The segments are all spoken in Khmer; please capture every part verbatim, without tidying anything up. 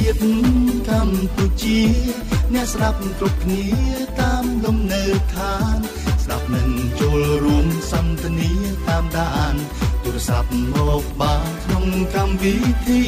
ជាតិកម្ពុជាអ្នកស្ដាប់គ្រប់គ្នាតាមលំនៅឋានស្ដាប់នឹងចូលរួមសន្ទនាតាមដានទូរស័ព្ទមកបានក្នុងកម្មវិធី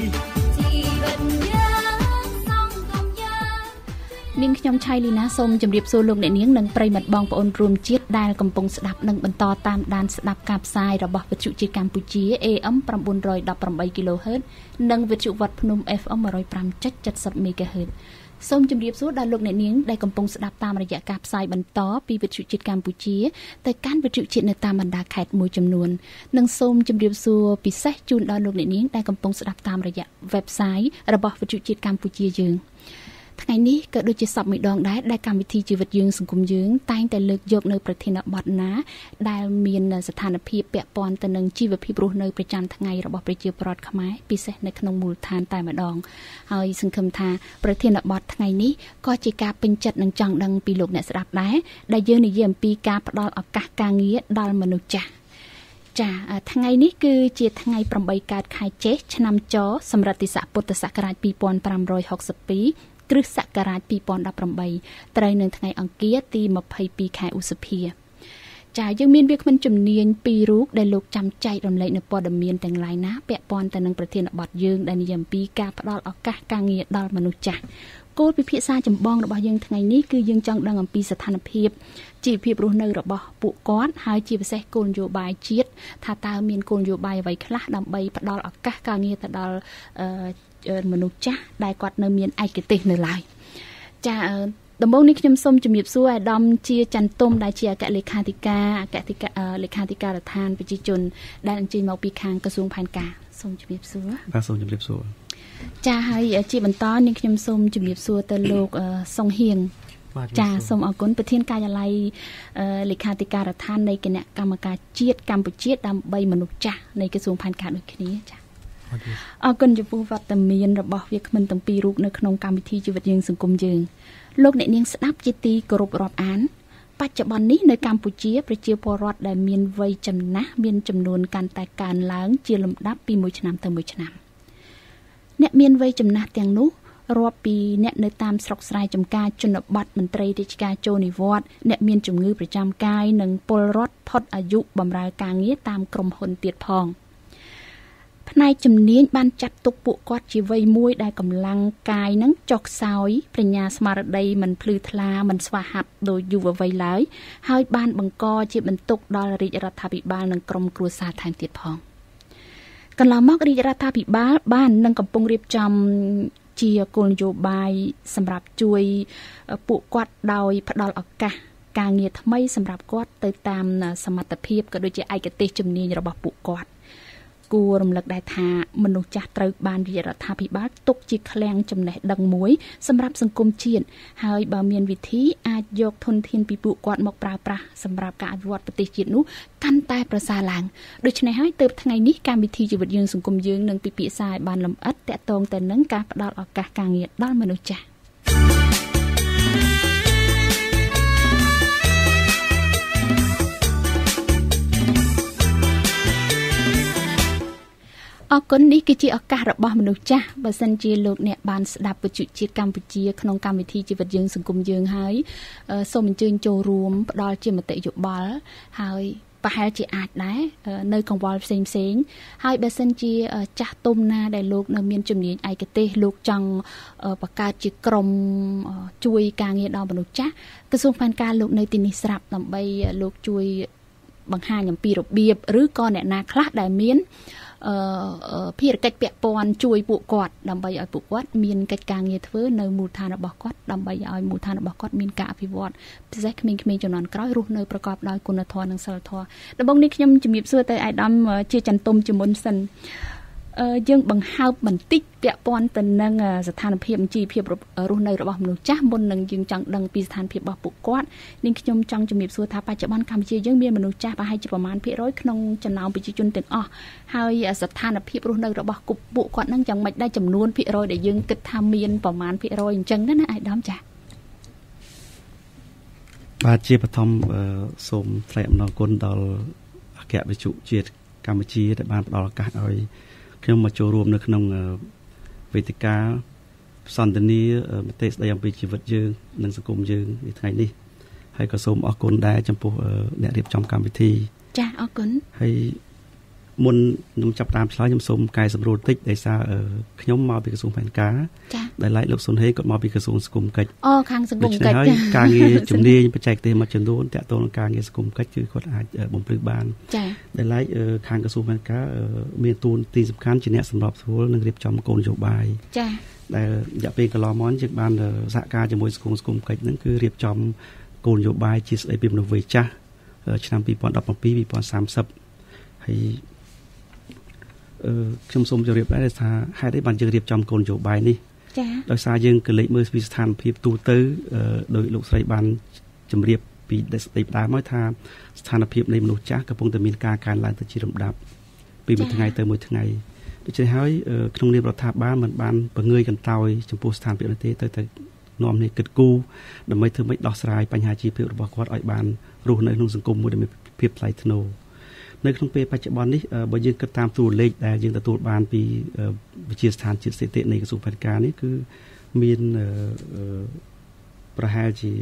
នាងខ្ញុំឆៃលីណាសូមជម្រាបសួរលោកអ្នកនាងនិងប្រិយមិត្តបងប្អូនរួមជាតិដែលកំពុងស្ដាប់និងបន្តតាមដានស្ដាប់ការផ្សាយរបស់វិទ្យុជាតិកម្ពុជា เอ เอ็ม nine tenគីឡូហឺត និងវិទ្យុវត្តភ្នំ เอฟ เอ็ม one oh five point seven zero មេហ្គាហឺត សូមជម្រាបសួរដល់លោកអ្នកនាងដែលកំពុងស្ដាប់តាមរយៈការផ្សាយបន្តពីវិទ្យុជាតិកម្ពុជាទៅកាន់វិទ្យុជាតិនៅតាមបណ្ដាខេត្តមួយចំនួននិងសូមជម្រាបសួរពិសេសជូនដល់លោកអ្នកនាងដែលកំពុងស្ដាប់តាមរយៈ website របស់វិទ្យុជាតិកម្ពុជាយើងថ្ងៃនេះក៏ដូចជាសពមួយដងដែរដែលកម្មវិធីជីវិតយើងសង្គមយើងតែងតែលើកយកនៅប្រធានបទណាដែលមានស្ថានភាពពាក់ព័ន្ធទៅនឹងជីវភាពរស់នៅប្រចាំថ្ងៃរបស់ប្រជាពលរដ្ឋខ្មែរពិសេសនៅក្នុងមូលដ្ឋានតែម្ដងហើយសង្ឃឹមថាប្រធានបទថ្ងៃនេះក៏ជាការពេញចិត្តនិងចង់ដឹងពីលោកអ្នកស្ដាប់ដែរដែលយើងនិយាយអំពីការផ្ដល់ឱកាសការងារដល់មនុស្សចាស់ចាថ្ងៃនេះគឺជាថ្ងៃeightកើតខែចេសឆ្នាំចសម្រិតទស័កពុទ្ធសករាជtwo thousand five hundred sixty-twoគ្រិស្តសករាជtwo thousand eighteenត្រូវនៅថ្ងៃអង្គារទីtwenty-twoខែឧសភាចាយើងមានវាគ្មិនជំនាញពីររូបដែលលោកចាំចែករំលែកនៅព័ត៌មានទាំងឡាយណាពាក់ព័ន្ធទៅនឹងប្រធានបទយើងដែលនិយាយអំពីការផ្ដល់ឱកាសការងារដល់មនុស្សចាស់គោលពិភាក្សាចម្បងរបស់យើងថ្ងៃនេះគឺយើងចង់ដឹងអំពីស្ថានភាពជីវភាពរស់នៅរបស់ពួកគាត់ហើយជាពិសេសគោលនយោបាយជាតិថាតើមានគោលនយោបាយអ្វីខ្លះដើម្បីផ្ដល់ឱកាសការងារទៅដល់មនុស្សចាស់ដែលគាត់នៅមានឯកទេសនៅឡើយចាដំបូងនេះខ្ញុំសូមជម្រាបសួរអាដាមជាចន្ទទុំដែលជាអគ្គលេខាធិការអគ្គលេខាធិការដ្ឋានប្រជាជនដែលអញ្ជើញមកពីខាងក្រសួងផែនការសូមជម្រាបសួរបាទសូមជម្រាបសួរចាហើយជាបន្តនេះខ្ញុំសូមជម្រាបសួរទៅលោកសុងហៀងចាសូមអរគុណប្រធានការិយាល័យលេខាធិការដ្ឋាននៃគណៈកម្មការជាតិកម្ពុជាដើម្បីមនុស្សចាស់នៃក្រសួងផែនការដូចគ្នាចាអរគុណចំពោះវត្តមានរបស់វាគ្មិនទាំងពីររូបនៅក្នុងកម្មវិធីជីវិតយើងសង្គមយើងលោកអ្នកនាងស្ដាប់ជាទីគោរពរាប់អានបច្ចុប្បន្ននេះនៅកម្ពុជាប្រជាពលរដ្ឋដែលមានវ័យចំណាស់មានចំនួនកាន់តែកើនឡើងជាលំដាប់ពីមួយឆ្នាំទៅមួយឆ្នាំអ្នកមានវ័យចំណាស់ទាំងនោះរាប់ពីអ្នកនៅតាមស្រុកស្រែចម្ការជនបទមន្ត្រីរាជការចូលនិវត្តន៍អ្នកមានជំងឺប្រចាំកាយនិងពលរដ្ឋផុតអាយុបម្រើការងារតាមក្រុមហ៊ុនទៀតផងផ្នែកជំនាញបានចាត់ទុកពួកគាត់ជាវ័យមួយដែលកម្លាំងកាយនឹងចុះខ្សោយប្រាជ្ញាស្មារតីមិនភ្លឺថ្លាមិនស្វាហាប់ដោយយុវវ័យឡើយហើយបានបង្កជាបន្ទុកដល់រាជរដ្ឋាភិបាលនិងក្រុមគ្រួសារថែមទៀតផងកន្លងមករាជរដ្ឋាភិបាលបាននឹងកំពុងរៀបចំជាគោលនយោបាយសម្រាប់ជួយពួកគាត់ដោយផ្ដល់ឱកាសការងារថ្មីសម្រាប់គាត់ទៅតាមសមត្ថភាពក៏ដូចជាឯកទេសជំនាញរបស់ពួកគាត់គួររំលឹកដែរថាមនុស្សចាស់ត្រូវបានរាជរដ្ឋាភិបាលទុកជាឃ្លាំងចំណេះដឹងមួយសម្រាប់សង្គមជាតិហើយបើមានវិធីអាចយកធនធានពីពួកគាត់មកប្រើប្រាស់សម្រាប់ការអភិវឌ្ឍប្រទេសជាតិនោះកាន់តែប្រសើរឡើងដូច្នេះហើយទើបថ្ងៃនេះកម្មវិធីជីវិតយើងសង្គមយើងនឹងពិភាក្សាឲ្យបានលម្អិតទាក់ទងទៅនឹងការផ្ដល់ឱកាសការងារដល់មនុស្សចាស់អរគុណនេះគឺជាឱកាសរបស់មនុស្សចាស់បើសិនជាលោកអ្នកបានស្ដាប់វិទ្យុជាតិកម្ពុជាក្នុងកម្មវិធីជីវិតយើងសង្គមយើងហើយសូមអញ្ជើញចូលរួមផ្ដល់ជាមតិយោបល់ហើយប្រហែលជាអាចដែរនៅកង្វល់ផ្សេងផ្សេងហើយបើសិនជាចាស់ទុំណាដែលលោកនៅមានជំនាញឯកទេសលោកចង់បង្កើតជាក្រុមជួយការងារដល់មនុស្សចាស់ក្រសួងផែនការលោកនៅទីនេះស្រាប់ដើម្បីលោកជួយបង្ហាញអំពីរបៀបឬក៏អ្នកណាខ្លះដែលមានអឺភារកិច្ចពាក់ព័ន្ធជួយពួកគាត់ដើម្បីឲ្យពួកគាត់មានកិច្ចការងារធ្វើនៅមូលដ្ឋានរបស់គាត់ដើម្បីឲ្យមូលដ្ឋានរបស់គាត់មានការអភិវឌ្ឍពិសេសក្មេងៗជំនាន់ក្រោយរស់នៅប្រកបដោយគុណធម៌និងសីលធម៌ដំបូងនេះខ្ញុំជំរាបសួរទៅអាយដាមជាចន្ទទុំជាមុនសិនយើងបង្ហើបបន្តិចពាក់ព័ន្ធទៅនឹងស្ថានភាពជីវភាពរស់នៅរបស់មនុស្សចាស់មុននឹងយើងចង់ដឹងពីស្ថានភាពរបស់ពួកគាត់នាងខ្ញុំចង់ជំរាបសួរថាបច្ចុប្បន្នកម្ពុជាយើងមានមនុស្សចាស់ប្រហែលជាប្រមាណភាគរយក្នុងចំណោមប្រជាជនទាំងអស់ហើយស្ថានភាពរស់នៅរបស់ពួកគាត់នឹងយ៉ាងម៉េចដែរចំនួនភាគរយដែលយើងគិតថាមានប្រមាណភាគរយអញ្ចឹងណាអាយដាមចា៎បាទជាបឋមសូមថ្លែងអំណរគុណដល់អគ្គវិទ្យុជាតិកម្ពុជាដែលបានផ្ដល់ឱកាសឲ្យខ្ញុំមកចូលរួមនៅក្នុងវេទិកាសន្ទនាមតិស្ដីអំពីជីវិតយើងនិងសង្គមយើងនៅថ្ងៃនេះហើយក៏សូមអរគុណដែរចំពោះអ្នករៀបចំកម្មវិធីចាអរគុណហើយមុនខ្ញុំចាប់តាមឆ្លើយខ្ញុំសូមកែសម្រួលតិចដោយសារខ្ញុំមកពីក្រសួងផែនការដែលឡែកលោកសុនហេគាត់មកពីក្រសួងសង្គមកិច្ចអូខាងសង្គមកិច្ចហើយការងារជំនាញបច្ចេកទេសមួយចំនួនតាក់ទងនឹងការងារសង្គមកិច្ចគឺគាត់អាចបំភ្លឺបានចាដែលឡែកខាងក្រសួងផែនការមានតួនាទីសំខាន់ជាអ្នកសម្របសម្រួលនិងរៀបចំគោលនយោបាយចាដែលរយៈពេលកន្លងមកយើងបានសហការជាមួយសង្គមសង្គមកិច្ចហ្នឹងគឺរៀបចំគោលនយោបាយជាស្ដីពីមនុស្សវ័យចាស់ឆ្នាំពីរពាន់ដប់ប្រាំពីរ ពីរពាន់សាមសិបហើយអឺខ្ញុំសូមជម្រាបដែរថាហេតុអីបានយើងរៀបចំគោលនយោបាយនេះចា៎ដោយសារយើងក៏លេចមើលពីស្ថានភាពទូទៅដោយលោកស្រីបានជម្រាបពីដេស្ដីផ្ដើមមកថាស្ថានភាពនៃមនុស្សចាស់កំពុងតែមានការកើនឡើងទៅជាលំដាប់ពីមួយថ្ងៃទៅមួយថ្ងៃដូច្នេះហើយក្នុងនាមរដ្ឋាភិបាលមិនបានបង្ងើយកន្តើយចំពោះស្ថានភាពនេះទេទៅទៅនាំគ្នាគិតគូរដើម្បីធ្វើម៉េចដោះស្រាយបញ្ហាជីវភាពរបស់គាត់ឲ្យបានរស់នៅក្នុងសង្គមមួយដែលមានភាពថ្លៃថ្នូរនៅក្នុងពេលបច្ចុប្បន្ននេះបើយើងគិតតាមតួលេខដែលយើងទទួលបានពីវិទ្យាស្ថានជាតិស្ថិតិនៃក្រសួងផែនការនេះគឺមានប្រហែលជា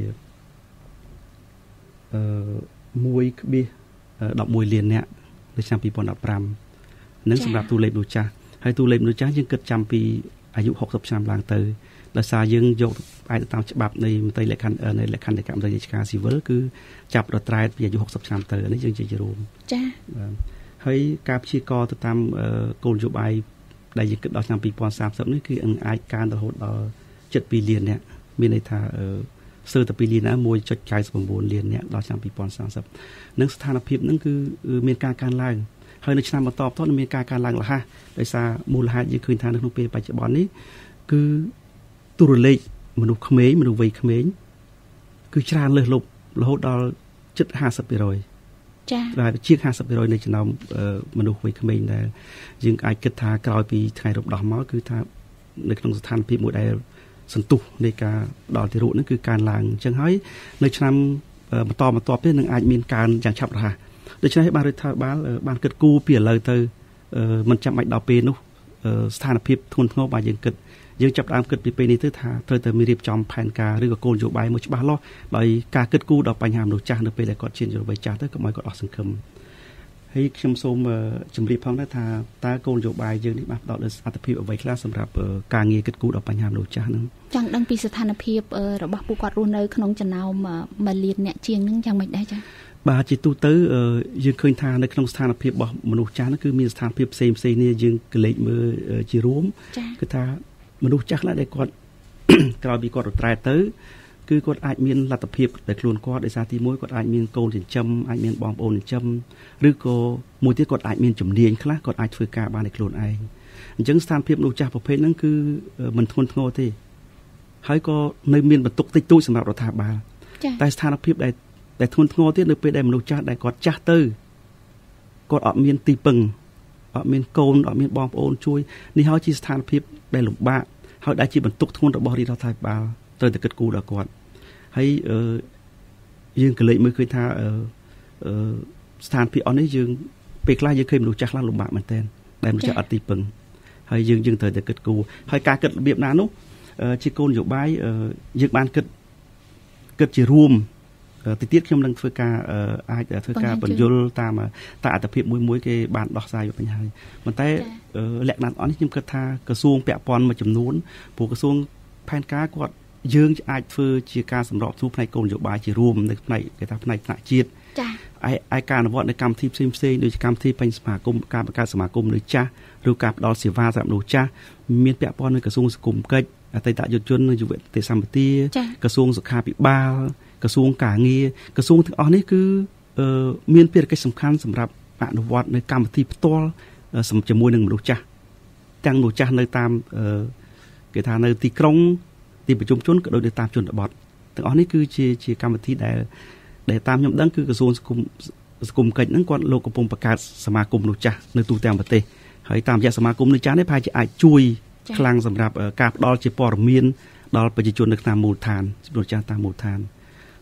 អឺ មួយដប់មួយលាននាក់នៅឆ្នាំពីរពាន់ដប់ប្រាំនឹងសម្រាប់តួលេខមនុស្សចាស់ហើយតួលេខមនុស្សចាស់យើងគិតចាំពីអាយុហកសិបឆ្នាំឡើងទៅដោយសារយើងយកផ្អែកទៅតាមច្បាប់នៃមតិលក្ខណ្ឌនៃលក្ខន្តិកមតិរាជការស៊ីវិលគឺចាប់រត្រែតពីអាយុហកសិបឆ្នាំទៅនេះយើងជាជារួមចា៎ហើយការព្យាករទៅតាមគោលនយោបាយដែលយើងគិតដល់ឆ្នាំពីរពាន់សាមសិបនេះគឺអាចកើនរហូតដល់ជិតពីរលាននាក់មានន័យថាស្ទើរតែពីរលានណា មួយចុចកៅសិប៩ លាននាក់ដល់ឆ្នាំពីរពាន់សាមសិបនឹងស្ថានភាពហ្នឹងគឺមានការកើនឡើងហើយនៅឆ្នាំបន្តបន្ទាប់មានការកើនឡើងរហ័សដោយសារមូលហេតុយើងឃើញថានៅក្នុងពេលបច្ចុប្បន្ននេះគឺទូរលេខមនុស្សក្មេងមនុស្សវ័យក្មេងគឺច្រើនលើសលប់រហូតដល់ជិត ห้าสิบเปอร์เซ็นต์ចា៎ដែលជាង ห้าสิบเปอร์เซ็นต์ នៃចំណោមមនុស្សវ័យក្មេងដែលយើងអាចគិតថាក្រោយពីថ្ងៃរំដោះមកគឺថានៅក្នុងស្ថានភាពមួយដែលសន្ទុះនៃការដល់ទីរੂហ្នឹងគឺកើនឡើងអញ្ចឹងហើយនៅឆ្នាំបន្តបន្ទាប់ទៀតនឹងអាចមានកើនយ៉ាងឆាប់រហ័សដូច្នេះបានរដ្ឋាភិបាលបានគិតគូរពីឥឡូវទៅមិនចាំបាច់ដល់ពេលនោះស្ថានភាពធ្ងន់ធ្ងរបាទយើងគិតយើងចាប់ផ្ដើមគិតពីពេលនេះទៅថាត្រូវតែមានរៀបចំផែនការឬក៏គោលនយោបាយមួយច្បាស់លាស់ដោយការគិតគូរដល់បញ្ហាមនុស្សចាស់នៅពេលដែលគាត់ឈានជម្រាបចាស់ទៅកុំឲ្យគាត់អស់សង្ឃឹមហើយខ្ញុំសូមជម្រាបផងដែរថាតើគោលនយោបាយយើងនេះបានផ្ដោតលើអត្ថប្រយោជន៍អ្វីខ្លះសម្រាប់ការងារគិតគូរដល់បញ្ហាមនុស្សចាស់ហ្នឹងចង់ដឹងពីស្ថានភាពរបស់ពួកគាត់រស់នៅក្នុងចំណោមមួយលានអ្នកជាងហ្នឹងយ៉ាងម៉េចដែរចា៎បាទជាទូទៅយើងឃើញថានៅក្នុងស្ថានភាពរបស់មនុស្សចាស់ហ្នឹងគឺមានស្ថានភាពផ្សេងផ្សេងនេះយើងកលេចមើលជារួមគឺថាមនុស្សចាស់ខ្លះដែលគាត់ក្រោយពីគាត់រត្រែតទៅគឺគាត់អាចមានលទ្ធភាពដែលខ្លួនគាត់ដោយសារទីមួយគាត់អាចមានកូនចិញ្ចឹមអាចមានបងប្អូនចិញ្ចឹមឬក៏មួយទៀតគាត់អាចមានជំនាញខ្លះគាត់អាចធ្វើការបានដោយខ្លួនឯងអញ្ចឹងស្ថានភាពមនុស្សចាស់ប្រភេទហ្នឹងគឺមិនធ្ងន់ធ្ងរទេហើយក៏នៅមានបន្ទុកតិចតួចសម្រាប់រដ្ឋាភិបាលតែស្ថានភាពដែលដែលធ្ងន់ធ្ងរទៀតនៅពេលដែលមនុស្សចាស់ដែលគាត់ចាស់ទៅគាត់អត់មានទីពឹងអត់មានកូនអត់មានបងប្អូនជួយនេះហើយជាស្ថានភាពដែលលំបាកហើយដែលជាបន្ទុកធ្ងន់របស់រាជរដ្ឋាភិបាលត្រូវតែគិតគូរដល់គាត់ហើយយើងក៏លេចមើលឃើញថាស្ថានភាពអស់នេះយើងពេលខ្លះយើងឃើញមនុស្សចាស់ខ្លះលំបាកមែនទែនដែលមនុស្សចាស់អត់ទីពឹងហើយយើងយើងត្រូវតែគិតគូរហើយការគិតរបៀបណានោះជាគោលនយោបាយយើងបានគិតគិតជារួមទីទៀតខ្ញុំនឹងធ្វើការអាចធ្វើការបញ្យលតាមតាមអត្ថប្រយោជន៍មួយមួយគេបានដោះស្រាយបញ្ហាប៉ុន្តែលក្ខណៈអស់នេះខ្ញុំគិតថាក្រសួងពាក់ព័ន្ធមួយចំនួនព្រោះក្រសួងផែនការគាត់យើងអាចធ្វើជាការសម្របសម្រួលផ្នែកគោលនយោបាយជារួមនៅផ្នែកគេថាផ្នែកថ្នាក់ជាតិចា៎ឯឯការអនុវត្តនៅកម្មវិធីផ្សេងផ្សេងដូចកម្មវិធីបញ្ញសមាគមការបង្កើតសមាគមមនុស្សចាស់ឬការផ្ដល់សេវាសម្រាប់មនុស្សចាស់មានពាក់ព័ន្ធនឹងក្រសួងសង្គមកិច្ចអតីតយុវជននិងយុវតីសម្បទាក្រសួងសុខាភិបាលក្រសួងការងារក្រសួងទាំងអស់នេះគឺមានភារកិច្ចសំខាន់សម្រាប់អនុវត្តនៅកម្មវិធីផ្ទាល់ជាមួយនឹងមនុស្សចាស់ទាំងមនុស្សចាស់នៅតាមគេថានៅទីក្រុងទីប្រជុំជនក៏ដូចនៅតាមជនបទទាំងអស់នេះគឺជាជាកម្មវិធីដែលដែលតាមខ្ញុំដឹងគឺក្រសួងសង្គមសង្គមកិច្ចហ្នឹងគាត់លោកកំពុងបង្កើតសមាគមមនុស្សចាស់នៅទូទាំងប្រទេសហើយតាមរយៈសមាគមមនុស្សចាស់នេះប្រហែលជាអាចជួយខ្លាំងសម្រាប់ការផ្ដល់ជាព័ត៌មានដល់ប្រជាជននៅតាមមូលដ្ឋានមនុស្សចាស់តាមមូលដ្ឋាន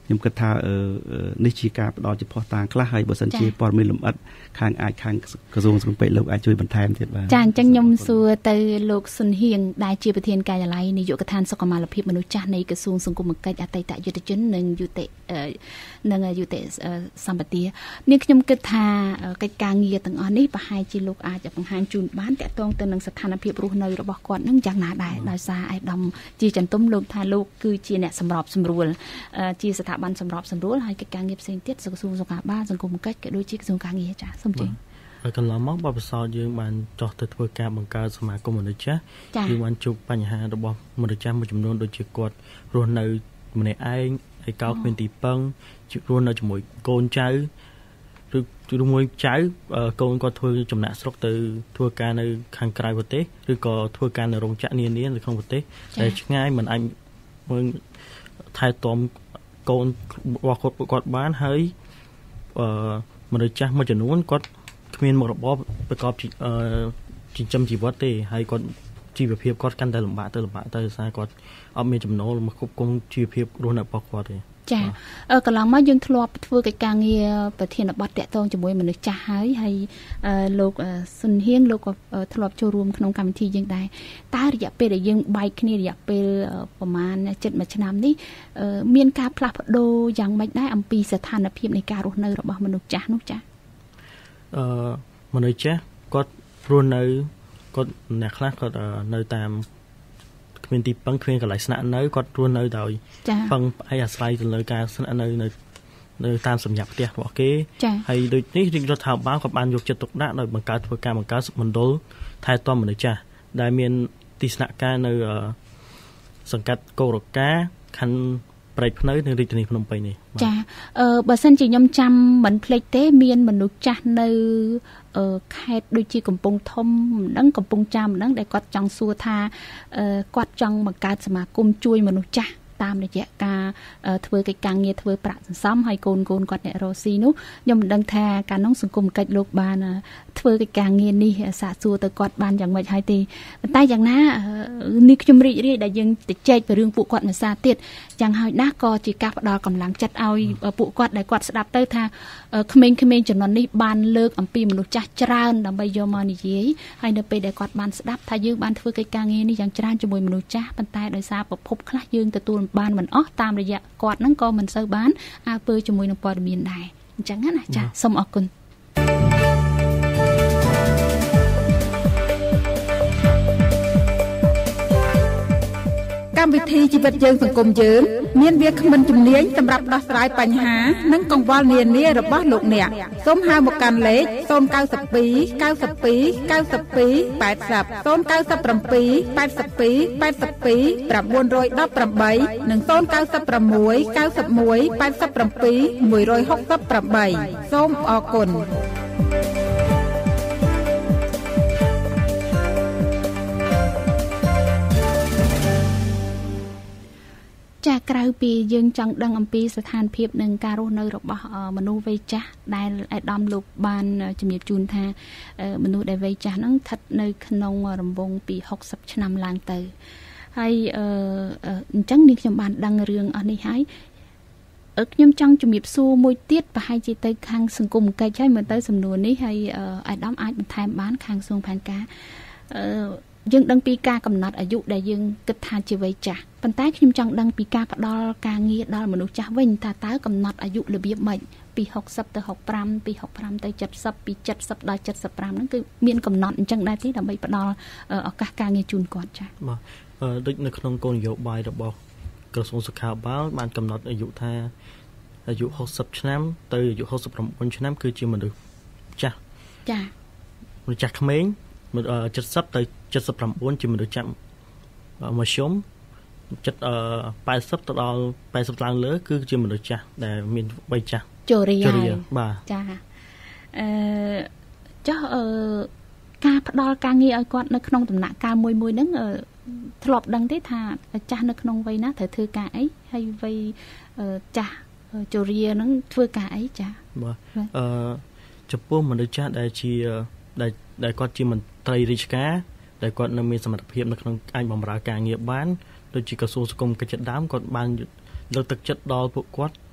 ខ្ញុំគិតថានេះជាការផ្ដល់ជាភស្តុតាងខ្លះហើយបើសិនជាព័ត៌មានលម្អិតខាងអាចខាងក្រសួងសង្គមពេទ្យលោកអាចជួយបន្ថែមទៀតបាទចាអញ្ចឹងខ្ញុំសួរទៅលោកសុនហៀងដែលជាប្រធានការិយាល័យនាយកដ្ឋានសុខុមាលភាពមនុស្សចាស់នៃក្រសួងសង្គមគិច្ចអតីតយុវជននិងយុតិនិងយុតិសម្បទានាងខ្ញុំគិតថាកិច្ចការងារទាំងអស់នេះប្រហែលជាលោកអាចបង្ហាញជូនបានតាក់ទងទៅនឹងស្ថានភាពរស់នៅរបស់គាត់នឹងយ៉ាងណាដែរដោយសារឯកឧត្តមជាចន្ទុំលោកថាលោកគឺជាអ្នកសម្របសម្រួលជាស្ថាប័នសម្របសម្រួលហើយកិច្ចការងារផ្សេងទៀតក្រសួងសុខាភិបាលសង្គមគិច្ចក៏ដូចជាក្រសួងការងារចាសូមជឿហើយកន្លងមកបបិសោយើងបានចោះទៅធ្វើការបង្កើតសមាគមមនុស្សចាស់យើងបានជួបបញ្ហារបស់មនុស្សចាស់មួយចំនួនដូចជាគាត់រស់នៅម្នាក់ឯងហើយកោគ្មានទីពឹងរស់នៅជាមួយកូនចៅឬជាមួយចៅកូនគាត់ធ្វើចំណាក់ស្រុកទៅធ្វើការនៅខាងក្រៅប្រទេសឬក៏ធ្វើការនៅរោងចក្រនានានៅក្នុងប្រទេសតែឆ្ងាយមិនអាចមើលថែទាំកូនរបស់គាត់គាត់បានហើយអឺមនុស្សចាស់មួយចំនួនគាត់គ្មានមុខរបរប្រកបចិញ្ចឹមជីវិតទេហើយគាត់ជីវភាពគាត់កាន់តែលំបាកទៅលំបាកទៅដោយសារគាត់អត់មានចំណូលមកគ្រប់គ្រងជីវភាពរស់នៅរបស់គាត់ទេចាកន្លងមកយើងធ្លាប់ធ្វើកិច្ចការងារប្រធានបទតាក់ទងជាមួយមនុស្សចាស់ហើយហើយលោកសុនហៀងលោកក៏ធ្លាប់ចូលរួមក្នុងកម្មវិធីយើងដែរតើរយៈពេលដែលយើងបែកគ្នារយៈពេលប្រហែលជិតមួយឆ្នាំនេះមានការផ្លាស់ប្ដូរយ៉ាងម៉េចដែរអំពីស្ថានភាពនៃការរស់នៅរបស់មនុស្សចាស់នោះចាអឺមនុស្សចាស់គាត់រស់នៅគាត់អ្នកខ្លះគាត់នៅតាមគ្មានទីពឹងគ្មានកន្លែងស្នាក់នៅគាត់រស់នៅដោយពឹងផ្អែកអាស្រ័យទៅលើការស្នាក់នៅនៅនៅតាមសម្រាប់ផ្ទះរបស់គេហើយដូចនេះរាជរដ្ឋាភិបាលគាត់បានយកចិត្តទុកដាក់ដោយបង្កើតធ្វើការបង្កើតមណ្ឌលថែទាំមនុស្សចាស់ដែលមានទីស្នាក់ការនៅសង្កាត់កូរកាខណ្ឌព្រែកភ្នៅនៅរាជធានីភ្នំពេញនេះចាអឺបើសិនជាខ្ញុំចាំមិនភ្លេចទេមានមនុស្សចាស់នៅខេត្តដូចជាកំពង់ធំមិនដឹងកំពង់ចាមមិនដឹងដែលគាត់ចង់សួរថាគាត់ចង់បង្កើតសមាគមជួយមនុស្សចាស់តាមរយៈការធ្វើកិច្ចការងារធ្វើប្រាក់សន្សំហើយកូនកូនគាត់អ្នករស់ស៊ីនោះខ្ញុំមិនដឹងថាកាលនោះសង្គមកិច្ចលោកបានធ្វើកិច្ចការងារនេះសាកសួរទៅគាត់បានយ៉ាងម៉េចហើយទេប៉ុន្តែយ៉ាងណានេះខ្ញុំរីករាយដែលយើងទៅចែកពីរឿងពួកគាត់មួយសារទៀតយ៉ាងហើយណាស់ក៏ជាការផ្ដល់កម្លាំងចិត្តឲ្យពួកគាត់ដែលគាត់ស្ដាប់ទៅថាក្មេងៗជំនាន់នេះបានលើកអំពីមនុស្សចាស់ច្រើនដើម្បីយកមកនិយាយហើយនៅពេលដែលគាត់បានស្ដាប់ថាយើងបានធ្វើកិច្ចការងារនេះយ៉ាងច្រើនជាមួយមនុស្សចាស់ប៉ុន្តែដោយសារប្រភពខ្លះយើងទទួលបានមិនអស់តាមរយៈគាត់ហ្នឹងក៏មិនសូវបានអើពើជាមួយនឹងព័ត៌មានដែរអញ្ចឹងណាចាសូមអរគុណកម្មវិធីជីវិតយើងសង្គមយើងមានវាគ្មិនជំនាញសម្រាប់ដោះស្រាយបញ្ហានិងកង្វល់នានារបស់លោកអ្នកសូមហៅមកកាន់លេខศูนย์ เก้า สอง เก้า สอง เก้า สอง แปด ศูนย์ ศูนย์ เก้า สอง แปด สอง แปด สอง แปด สอง เก้า หนึ่ง แปด និង ศูนย์ เก้า หก แปด หนึ่ง หก แปด แปด សូមអរគុណចាក្រៅពីយើងចង់ដឹងអំពីស្ថានភាពនិងការរស់នៅរបស់មនុស្សវ័យចាស់ដែលអាយដាមលោកបានជំរាបជូនថាមនុស្សដែលវ័យចាស់ហ្នឹងស្ថិតនៅក្នុងរង្វង់ពីหกสิบឆ្នាំឡើងទៅហើយអឺអញ្ចឹងនេះខ្ញុំបានដឹងរឿងអស់នេះហើយខ្ញុំចង់ជំរាបសួរមួយទៀតប្រហែលជាទៅខាងសង្គមកិច្ចហើយមើលទៅសំណួរនេះហើយអាយដាមអាចបន្ថែមបានខាងសួងផែនការអឺយើងដឹងពីការកំណត់អាយុដែលយើងគិតថាជាវ័យចាស់ប៉ុន្តែខ្ញុំចង់ដឹងពីការផ្ដល់ការងារដល់មនុស្សចាស់វិញថាតើកំណត់អាយុរបៀបម៉េចពីหกสิบទៅหกสิบห้าពីหกสิบห้าទៅเจ็ดสิบពីเจ็ดสิบដល់เจ็ดสิบห้าហ្នឹងគឺមានកំណត់អញ្ចឹងដែរទេដើម្បីផ្ដល់ឱកាសការងារជូនគាត់ចា៎បាទដូចនៅក្នុងគោលនយោបាយរបស់ក្រសួងសុខាភិបាលបានកំណត់អាយុថាអាយុหกสิบឆ្នាំទៅអាយុหกสิบเก้าឆ្នាំគឺជាមនុស្សចាស់ចា៎មនុស្សចាស់ក្មេងเจ็ดสิบទៅเจ็ดสิบเก้าជាមនុស្សចាស់មធ្យមចិត្តแปดสิบទៅដល់แปดสิบឡើងលើគឺជាមនុស្សចាស់ដែលមានវ័យចាស់ជរាបាទចាអឺចុះអឺការផ្ដល់ការងារឲ្យគាត់នៅក្នុងដំណាក់កាលមួយមួយហ្នឹងធ្លាប់ដឹងទេថាចាស់នៅក្នុងវ័យណាត្រូវធ្វើការអីហើយវ័យចាស់ជរាហ្នឹងធ្វើការអីចាបាទអឺចំពោះមនុស្សចាស់ដែលជាដែលដែលគាត់ជាមន្ត្រីរាជការដែលគាត់នៅមានសមត្ថភាពនៅក្នុងអាចបម្រើការងារបានដូចជាក្រសួងសង្គមកិច្ចដើមគាត់បានលើកទឹកចិត្តដល់ពួកគាត់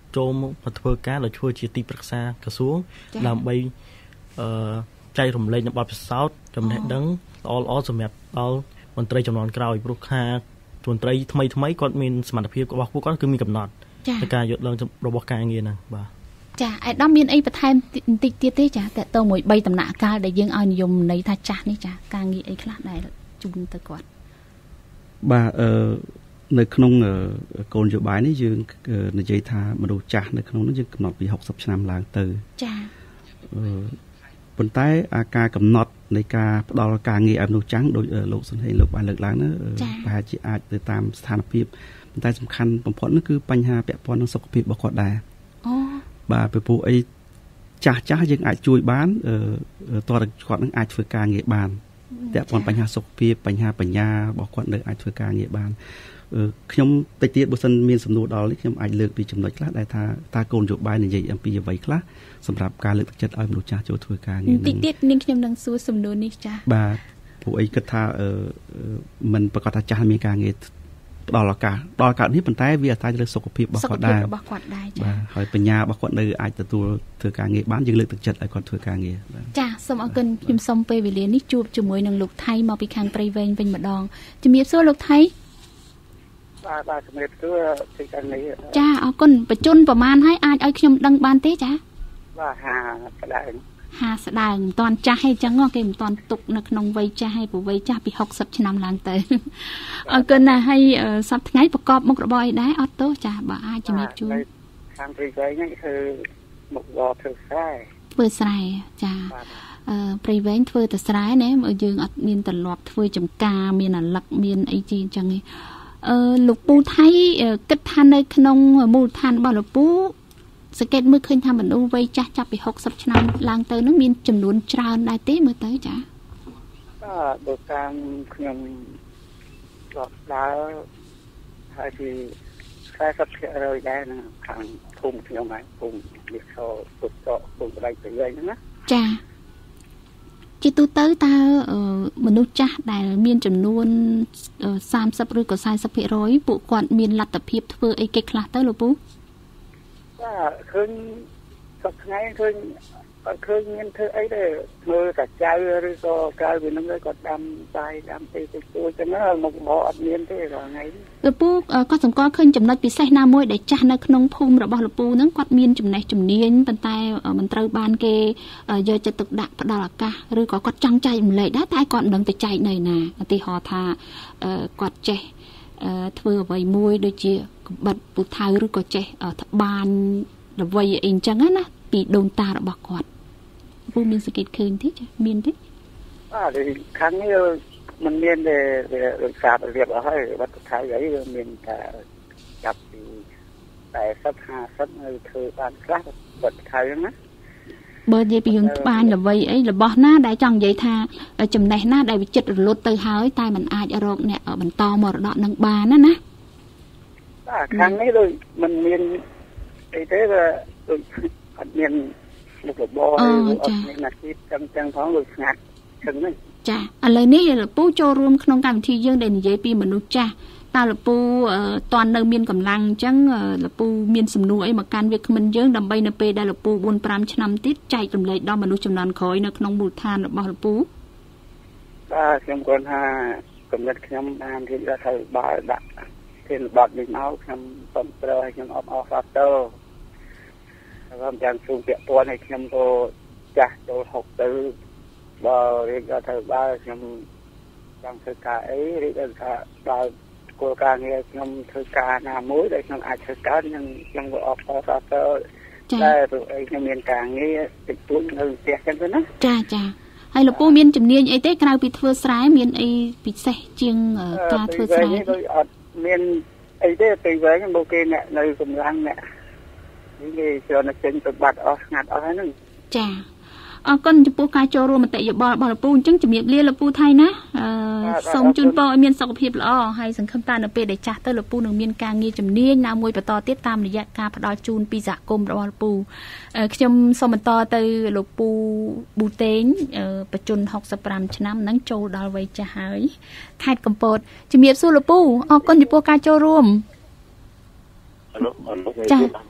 ចូលមកធ្វើការដោយធ្វើជាទីប្រឹក្សាក្រសួងដើម្បីអឺចែករំលែកនៅបទពិសោធន៍ចំណេះដឹងល្អល្អសម្រាប់ដល់មន្ត្រីចំនួនក្រោយព្រោះខាមន្ត្រីថ្មីថ្មីគាត់មានសមត្ថភាពរបស់ពួកគាត់គឺមានកំណត់ในការយល់ដឹងរបស់ការងារហ្នឹងបាទចាអាយដាមមានអីបន្ថែមបន្តិចទៀតទេចាតើតើមួយបីដំណាក់កាលដែលយើងឲ្យនិយមន័យថាចាស់នេះចាការងារអីខ្លះដែលជូនទៅគាត់បាទអឺនៅក្នុងគោលនយោបាយនេះយើងនិយាយថាមនុស្សចាស់នៅក្នុងនោះយើងកំណត់ពីหกสิบឆ្នាំឡើងទៅចាអឺប៉ុន្តែអាការកំណត់នៃការផ្ដល់ការងារឲ្យមនុស្សចាស់ដោយលោកសុនហេងលោកបានលើកឡើងនោះប្រហែលជាអាចទៅតាមស្ថានភាពប៉ុន្តែសំខាន់បំផុតនោះគឺបញ្ហាពាក់ព័ន្ធនឹងសុខភាពរបស់គាត់ដែរអូបាទពីព្រោះអីចាស់ចាស់យើងអាចជួយបានអឺតើគាត់នឹងអាចធ្វើការងារបានពាក់ព័ន្ធបញ្ហាសុខភាពបញ្ហាបញ្ញារបស់គាត់នៅអាចធ្វើការងារបានខ្ញុំតិចទៀតបើសិនមានសំណួរដល់នេះខ្ញុំអាចលើកពីចំណុចខ្លះដែលថាតើគោលនយោបាយនិយាយអំពីអ្វីខ្លះសម្រាប់ការលើកទឹកចិត្តឲ្យមនុស្សចាស់ចូលធ្វើការងារនេះតិចទៀតនាងខ្ញុំនឹងសួរសំណួរនេះចា៎បាទពួកអីគិតថាអឺមិនប្រកាសថាចាស់មានការងារផ្ដល់ឱកាសដល់កើតនេះប៉ុន្តែវាអាស្រ័យលើសុខភាពរបស់គាត់ដែររបស់គាត់ដែរចា៎បាទហើយបញ្ញារបស់គាត់នៅអាចទទួលធ្វើការងារបានយើងលើកទឹកចិត្តឲ្យគាត់ធ្វើការងារចា៎សូមអរគុណខ្ញុំសូមពេលវេលានេះជួបជាមួយនឹងលោកថៃមកពីខាងព្រៃវែងវិញម្ដងជំរាបសួរលោកថៃបាទបាទជំរាបសួរទីខាងនេះចាអរគុណបញ្ជនប្រមាណហើយអាចឲ្យខ្ញុំដឹងបានទេចាបាទហាស្ដើងហាស្ដើងមិនតាន់ចាស់ទេចឹងគេមិនតាន់ទុកនៅក្នុងវ័យចាស់ហើយព្រោះវ័យចាស់ពីหกสิบឆ្នាំឡើងទៅអរគុណណាស់ហើយសប្តាហ៍ថ្ងៃប្រកបមុខរបរអីដែរអត់ទោសចាបើអាចជំរាបជូនខាងព្រៃវែងនេះគឺមុខរបរធ្វើស្រែធ្វើស្រែចាអឺព្រៃវែងធ្វើតែស្រែណាមើលយើងអត់មានទម្លាប់ធ្វើចំការមានអាលឹកមានអីជាចឹងទេអឺលោកពូថៃគិតថានៅក្នុងមូលដ្ឋានរបស់លោកពូសង្កេតមើលឃើញថាមនុស្សវ័យចាស់ចាប់ពីหกสิบឆ្នាំឡើងទៅនឹងមានចំនួនច្រើនដែរទេមើលទៅចាបាទដោយតាមខ្ញុំក៏ដើរហើយពីខ្សែសិបភាគរយដែរនៅខាងភូមិខ្ញុំហើយភូមិនេះខោពុតកភូមិបដិទៅវិញហ្នឹងណាចាជាទូទៅតើមនុស្សចាស់ដែលមានចំនួនសាមសិបឬក៏สี่สิบភាគរយពួកគាត់មានលទ្ធភាពធ្វើអីគេខ្លះទៅលោកពូបាទឃើញសប្តាហ៍ថ្ងៃឃើញអត់ឃើញមានធ្វើអីទេមើលតែចៅឬក៏ក្រៅពីនោះគាត់ដាំបាយដាំទេទៅជួយចឹងណាមុខបអត់មានទេរាល់ថ្ងៃលោកពូគាត់សង្កល់ឃើញចំណុចពិសេសណាមួយដែលចាស់នៅក្នុងភូមិរបស់លោកពូហ្នឹងគាត់មានចំណេះជំនាញប៉ុន្តែមិនត្រូវបានគេយកចិត្តទុកដាក់ផ្ដល់ឱកាសឬក៏គាត់ចង់ចែកម្លែកដែរតែគាត់មិនដឹងទៅចែកនៅណាឧទាហរណ៍ថាគាត់ចេះធ្វើអ្វីមួយដូចជាក្បិតពូថៅឬក៏ចេះត្បាញល្វីអីអញ្ចឹងណាពីដូនតារបស់គាត់ពូមានសង្កេតឃើញទេចាមានទេបាទខាងនេះมันមានតែរក្សារបៀបអស់ហើយវត្តថៃអីមានតែចាប់ពីតែសិបห้าสิบនៅធ្វើបានខ្លះវត្តថៃហ្នឹងណាបើនិយាយពីរឿងត្បាញល្វីអីរបស់ណាដែលចង់និយាយថាចំណេះណាដែលវិចិត្ររលត់ទៅហើយតែมันអាចរកអ្នកបន្តមរតកនឹងបានណាណាបាទខាងនេះដូចมันមានអីទេដូចអត់មានមុខរបរអត់មានអាជីពចឹងចឹងផងដូចស្ងាត់ចឹងហ្នឹងចាឥឡូវនេះលោកពូចូលរួមក្នុងកម្មវិធីយើងដែលនិយាយពីមនុស្សចាស់តើលោកពូតន់នៅមានកម្លាំងអញ្ចឹងលោកពូមានសំណួរអីមកកាន់វាគ្មិនយើងដើម្បីនៅពេលដែលលោកពូbốn nămឆ្នាំទៀតចែករំលែកដល់មនុស្សចំនួនក្រោយនៅក្នុងមូលដ្ឋានរបស់លោកពូបាទខ្ញុំគាត់ថាកំណត់ខ្ញុំបានរៀបរាប់ថាបើដាក់ធានបត់នេះមកខ្ញុំសូមត្រូវឲ្យខ្ញុំអបអរសាទរខ្ញុំចាំជួបពាក់ព័ន្ធឲ្យខ្ញុំទៅចាស់ចូលហុកទៅបើរៀបរាប់ថាបើខ្ញុំចង់ធ្វើការអីរៀបរាប់ថាបើគោលការណ៍ងារខ្ញុំធ្វើការណាមួយដែលខ្ញុំអាចធ្វើការខ្ញុំខ្ញុំក៏អបអរសាទរតែព្រោះអីខ្ញុំមានការងារតិចតួចនៅផ្ទះចឹងទៅណាចាចាហើយលោកពូមានជំនាញអីទេក្រៅពីធ្វើស្រែមានអីពិសេសជាងការធ្វើស្រែដូចអត់មានអីទេពេលវិញមកគេអ្នកនៅកម្លាំងអ្នកនេះគេច្រើនតែចេញទៅបាត់អស់ស្ងាត់អស់ហ្នឹងចាអរគុណចំពោះការចូលរួមមតិយោបល់របស់លោកពូអញ្ចឹងជំរាបលាលោកពូថៃណាអឺសូមជូនពរឲ្យមានសុខភាពល្អហើយសង្ឃឹមថានៅពេលដែលចាស់ទៅលោកពូនឹងមានការងារជំនាញណាមួយបន្តទៀតតាមរយៈការផ្ដល់ជូនពីសហគមន៍របស់លោកពូខ្ញុំសូមបន្តទៅលោកពូប៊ូតេងបច្ចុប្បន្នหกสิบห้าឆ្នាំនឹងចូលដល់វ័យចាស់ហើយខេត្តកំពតជំរាបសួរលោកពូអរគុណចំពោះការចូលរួមអរគុណចា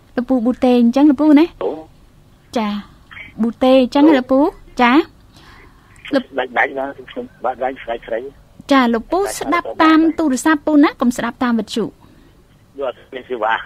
លពូប៊ូតេអញ្ចឹងលពូណាចាប៊ូតេអញ្ចឹងលពូចាលពដាច់ដាច់ណាខ្ញុំបាត់ដាច់ស្រីស្រីចាលពូស្ដាប់តាមទូរស័ព្ទពូណាកុំស្ដាប់តាមវិទ្យុយល់មានសេវា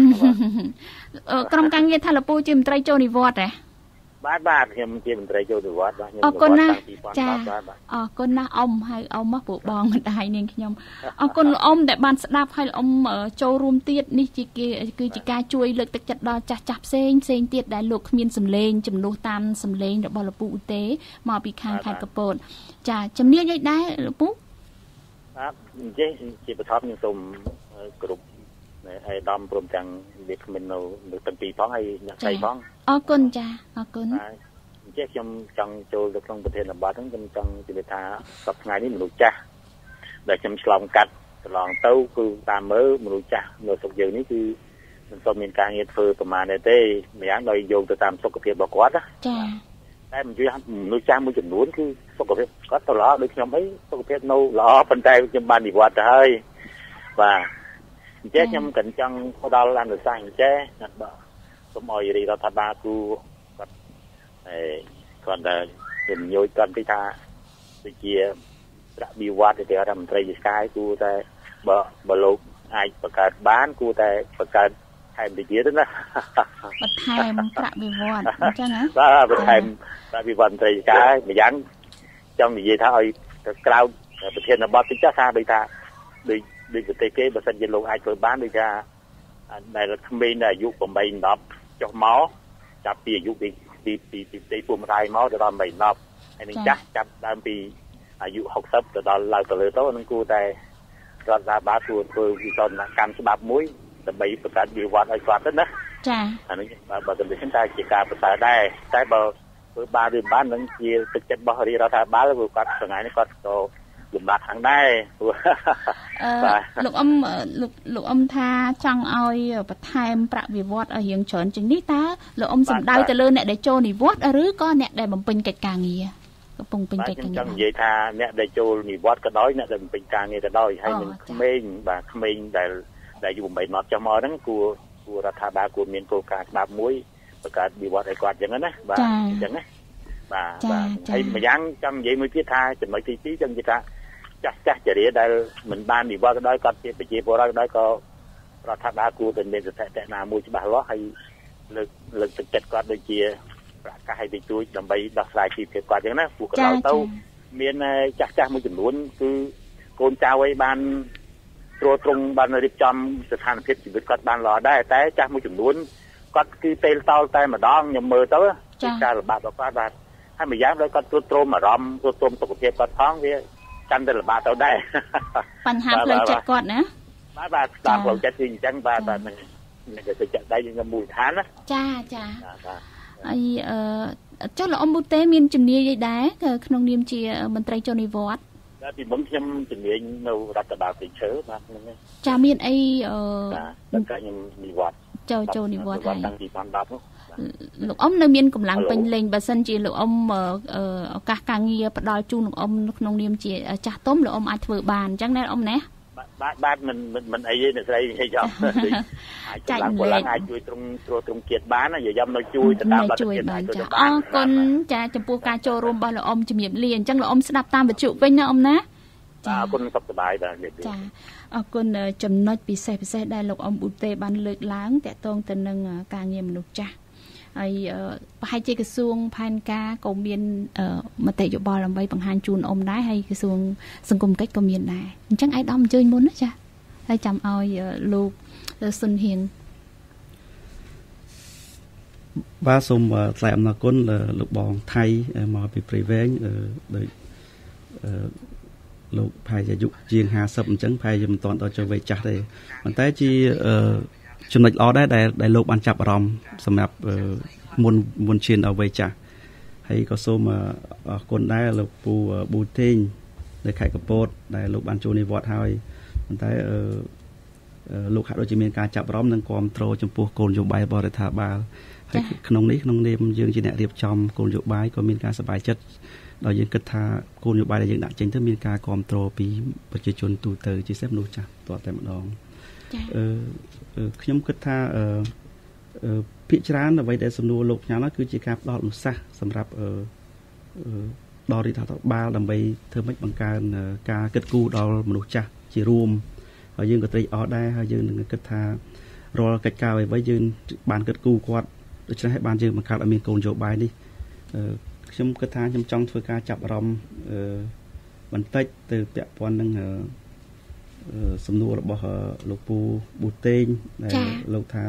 ក្រុមការងារថាលពូជាមន្ត្រីចូលនិវត្តន៍ហ៎បាទបាទខ្ញុំជាមន្ត្រីចូលនិវត្តន៍បាទខ្ញុំនិវត្តន៍តាំងពីពីរពាន់ដប់បាទអរគុណណាស់អ៊ំហើយអ៊ំមកព្រោះបងម្ដាយនាងខ្ញុំអរគុណអ៊ំដែលបានស្ដាប់ហើយអ៊ំចូលរួមទៀតនេះជាគឺជាការជួយលើកទឹកចិត្តដល់ចាស់ចាស់ផ្សេងផ្សេងទៀតដែលលោកគ្មានសម្លេងចំនួនតាមសម្លេងរបស់លពូឧទេមកពីខាងខេត្តកពតចាជំនាញអីដែរលពូបាទអញ្ចឹងជាបឋមខ្ញុំសូមគ្រប់ហើយដំព្រមទាំងវាគ្មាននៅនៅទាំងពីរផងហើយអ្នកស្រីផងអរគុណចាអរគុណអញ្ចឹងខ្ញុំចង់ចូលទៅក្នុងប្រធានបទហ្នឹងខ្ញុំចង់ជម្រាបថាសប្តាហ៍ថ្ងៃនេះមនុស្សចាស់ដែលខ្ញុំឆ្លងកាត់កន្លងទៅគឺតាមមើលមនុស្សចាស់នៅស្រុកយើងនេះគឺមិនសូវមានការងារធ្វើប្រហែលទេម្យ៉ាងដោយយោងទៅតាមសុខភាពរបស់គាត់ចាតែមិនយល់មនុស្សចាស់មួយចំនួនគឺសុខភាពគាត់ទៅល្អដូចខ្ញុំអីសុខភាពនៅល្អប៉ុន្តែខ្ញុំបាននិវត្តទៅហើយបាទអញ្ចឹងខ្ញុំក៏ចង់ផ្ដល់អនុសាសន៍អញ្ចឹងណាបាទសូមឲ្យរាជរដ្ឋាភិបាលគូគាត់អេគាត់តែជំនួយគាត់ពីថាដូចជាប្រាក់បៀវត្តទៅរដ្ឋមន្ត្រីរាជការគូតែបើបើលោកអាចបង្កើតបានគូតែបង្កើតថែមទៅទៀតណាបន្ថែមប្រាក់បៀវត្តអញ្ចឹងណាបាទបន្ថែមប្រាក់បៀវត្តម្ត្រីរាជការម្យ៉ាងចង់និយាយថាឲ្យក្រៅប្រធានបទទីចាស់ថាដូចថាដូចដូចប្រទេសគេបើសិនជាលោកអាចធ្វើបានដូចថាដែលក្មេងដែលអាយុ8 10ចុះមកចាប់ពីអាយុពីពីពីពីពុកម្ដាយមកទៅដល់8 10ហើយនឹងចាស់ចាប់ដើមពីអាយុ60ទៅដល់ឡើងទៅលើទៅនឹងគួរតែរដ្ឋាភិបាលគួរធ្វើវិសោធនកម្មច្បាប់មួយដើម្បីបង្កើតវិវត្តឲ្យគាត់ទៅណាចាអានេះបើទៅនេះតែជាការប្រសើរដែរតែបើធ្វើបានឬបាននឹងជាទឹកចិត្តរបស់រាជរដ្ឋាភិបាលព្រោះគាត់ថ្ងៃនេះគាត់ក៏លំបាកខាងដែរបាទលោកអ៊ំលោកលោកអ៊ំថាចង់ឲ្យបន្ថែមប្រាក់វិវត្តឲ្យរៀងច្រើនជាងនេះតើលោកអ៊ំសំដៅទៅលើអ្នកដែលចូលនិវត្តឬក៏អ្នកដែលបំពេញកិច្ចការងារកំពុងពេញកិច្ចការងារចង់និយាយថាអ្នកដែលចូលនិវត្តក៏ដោយអ្នកដែលបំពេញការងារក៏ដោយហើយនឹងក្មេងបាទក្មេងដែលដែលអាយុ8 10ចុះមកហ្នឹងគួរគួររដ្ឋាភិបាលគួរមានគោលការណ៍ច្បាប់មួយបង្កើតវិវត្តឲ្យគាត់អញ្ចឹងណាបាទអញ្ចឹងណាបាទបាទហើយម្យ៉ាងចង់និយាយមួយទៀតថាចំណុចទីពីរចង់និយាយថាចាស់ចាស់ចរិយាដែលមិនបាននិវត្តន៍ក៏ដោយគាត់ជាប្រជាពលរដ្ឋក៏ដោយក៏រដ្ឋាភិបាលគួរតែមានស្ថិតិណាមួយច្បាស់លាស់ហើយលើកលើកទឹកចិត្តគាត់ដូចជាប្រកាសឲ្យទៅជួយដើម្បីដោះស្រាយជីវភាពគាត់អញ្ចឹងណាព្រោះកន្លងទៅមានចាស់ចាស់មួយចំនួនគឺកូនចៅឲ្យបានត្រួតត្រងបានរៀបចំស្ថានភាពជីវិតគាត់បានល្អដែរតែចាស់មួយចំនួនគាត់គឺពេលតោលតែម្ដងខ្ញុំមើលទៅជាការលំបាករបស់គាត់បាទហើយម្យ៉ាងដោយគាត់ត្រួតត្រងអារម្មណ៍ត្រួតត្រងសុខភាពគាត់ផងវាកាន់តែលំបាកទៅដែរបញ្ហាផ្លូវចិត្តគាត់ណាបាទបាទតាមផ្លូវចិត្តគឺអញ្ចឹងបាទបាទនឹងនឹងទៅចាក់ដៃយើងមូលដ្ឋានណាចាចាហើយអឺចុះលោកអ៊ំប៊ូតេមានជំនាញអីដែរក្នុងនាមជាមន្ត្រីចូលនិវត្តន៍តែពីមុនខ្ញុំជំនាញនៅរដ្ឋបាលព្រៃឈើបាទហ្នឹងចាមានអីអឺបាទតែខ្ញុំនិវត្តន៍ចូលចូលនិវត្តន៍ហើយតាំងពីពីរពាន់ដប់នោះលោកអ៊ំនៅមានកម្លាំងពេញលេញបើសិនជាលោកអ៊ំឱកាសការងារផ្ដល់ជូនលោកអ៊ំក្នុងនាមជាចាស់ទុំលោកអ៊ំអាចធ្វើបានអញ្ចឹងណាអ៊ំណាបាទបាទមិនមិនអីទេអ្នកស្រីនិយាយចំអាចកម្លាំងពលរដ្ឋអាចជួយត្រង់ត្រួតត្រងជាតិបានណាយាយនៅជួយទៅតាមលទ្ធភាពអាចជួយបានអរគុណចាចំពោះការចូលរួមរបស់លោកអ៊ំជំរាបលាអញ្ចឹងលោកអ៊ំស្ដាប់តាមវិទ្យុវិញណាអ៊ំណាចាអរគុណសុខសប្បាយបាទចាអរគុណចំណុចពិសេសពិសេសដែលលោកអ៊ំប៊ូតេបានលើកឡើងតាក់ទងទៅនឹងការងារមនុស្សចាស់ហើយប្រហែលជាក្រសួងផែនការក៏មានមតិយោបល់ដើម្បីបង្ហាញជូនអ៊ំដែរហើយក្រសួងសង្គមកិច្ចក៏មានដែរអញ្ចឹងឯកឧត្តមអញ្ជើញមុនណាចាហើយចាំឲ្យលោកសុនហៀងបាទសូមថ្លែងអំណរគុណលោកបងថៃមកពីព្រៃវែងដោយលោកផែអាយុជាងห้าสิบអញ្ចឹងផែមិនតាន់ដល់ចូលវ័យចាស់ទេប៉ុន្តែជាចំណុចល្អដែរដែលដែលលោកបានចាប់អារម្មណ៍សម្រាប់មុនមុនឈានដល់វ័យចាស់ហើយក៏សូមអរគុណដែរលោកពូប៊ូតេងនៅខេត្តកំពតដែលលោកបានចូលនិវត្តន៍ហើយប៉ុន្តែលោកហាក់ដូចជាមានការចាប់អារម្មណ៍និងគាំទ្រចំពោះគោលនយោបាយរបស់រដ្ឋាភិបាលហើយក្នុងនេះក្នុងនាមយើងជាអ្នករៀបចំគោលនយោបាយក៏មានការសប្បាយចិត្តដោយយើងគិតថាគោលនយោបាយដែលយើងដាក់ចេញទៅមានការគាំទ្រពីប្រជាជនទូទៅជាពិសេសមនុស្សចាស់តតែម្ដងអឺខ្ញុំគិតថាអឺភាគច្រើនអ្វីដែលសំណួរលោកខ្ញុំហ្នឹងគឺជាការផ្ដល់ឧស្សាហ៍សម្រាប់ដល់រដ្ឋាភិបាលដើម្បីធ្វើម៉េចបង្កើនការគិតគូរដល់មនុស្សចាស់ជារួមហើយយើងក៏ត្រេកអរដែរហើយយើងនឹងគិតថារាល់កិច្ចការអ្វីៗយើងបានគិតគូរគាត់ដូច្នេះហើយបានយើងបង្កើតឲ្យមានគោលនយោបាយនេះខ្ញុំគិតថាខ្ញុំចង់ធ្វើការចាប់អារម្មណ៍បន្តិចទៅពាក់ព័ន្ធនឹងសំណួររបស់លោកពូប៊ូតេងដែលលោកថា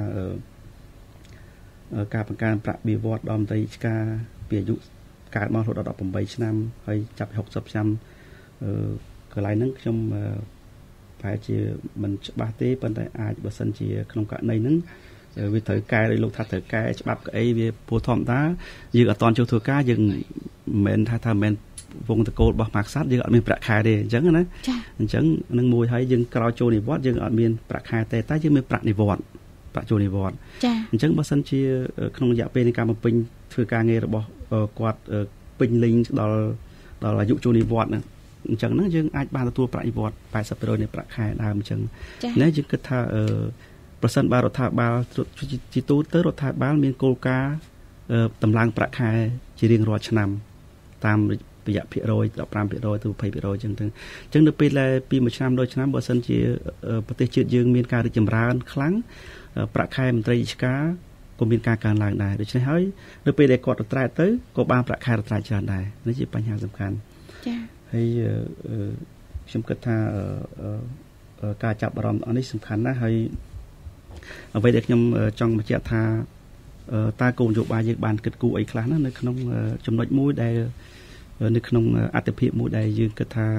ការបង្កើនប្រាក់បៀវត្សដល់មន្ត្រីឆ្ការពីអាយុកើតមករហូតដល់ដប់ប្រាំបីឆ្នាំហើយចាប់ពីហុកសិបឆ្នាំកន្លែងហ្នឹងខ្ញុំប្រហែលជាមិនច្បាស់ទេប៉ុន្តែអាចបើសិនជាក្នុងករណីហ្នឹងវាត្រូវកែដោយលោកថាត្រូវកែច្បាប់ក្អីវាពូធម្មតាយើងអត់តន់ចូលធ្វើការយើងមិនមែនថាថាមិនវងតកូលរបស់មហាក្សត្រយើងអត់មានប្រាក់ខែទេអញ្ចឹងណាអញ្ចឹងនឹងមួយហើយយើងក្រោយចូលនិវត្តន៍យើងអត់មានប្រាក់ខែទេតែយើងមានប្រាក់និវត្តន៍ប្រាក់ចូលនិវត្តន៍អញ្ចឹងបើសិនជាក្នុងរយៈពេលនៃការបំពេញធ្វើការងាររបស់គាត់ពេញលេញដល់ដល់អាយុចូលនិវត្តន៍ហ្នឹងអញ្ចឹងហ្នឹងយើងអាចបានទទួលប្រាក់និវត្តន៍ แปดสิบเปอร์เซ็นต์ នៃប្រាក់ខែដើមអញ្ចឹងនេះយើងគិតថាប្រសិនបើរដ្ឋាភិបាលជាទូទៅរដ្ឋាភិបាលមានគោលការណ៍តម្លើងប្រាក់ខែជារៀងរាល់ឆ្នាំតាមរយៈភាគរយដប់ប្រាំភាគរយទៅยี่สิบភាគរយអញ្ចឹងទៅអញ្ចឹងនៅពេលដែលពីមួយឆ្នាំដល់ឆ្នាំបើសិនជាប្រទេសជាតិយើងមានការរីកចម្រើនខ្លាំងប្រាក់ខែមន្ត្រីរាជការក៏មានការកើនឡើងដែរដូច្នេះហើយនៅពេលដែលគាត់រត្រែតទៅក៏បានប្រាក់ខែរត្រែតច្រើនដែរនេះជាបញ្ហាសំខាន់ចា៎ហើយខ្ញុំគិតថាការចាប់អារម្មណ៍នេះសំខាន់ណាស់ហើយអ្វីដែលខ្ញុំចង់បញ្ជាក់ថាតើគោលនយោបាយយើងបានគិតគូរអីខ្លះណានៅក្នុងចំណុចមួយដែលនៅក្នុងអត្ថប្រយោជន៍មួយដែលយើងគិតថា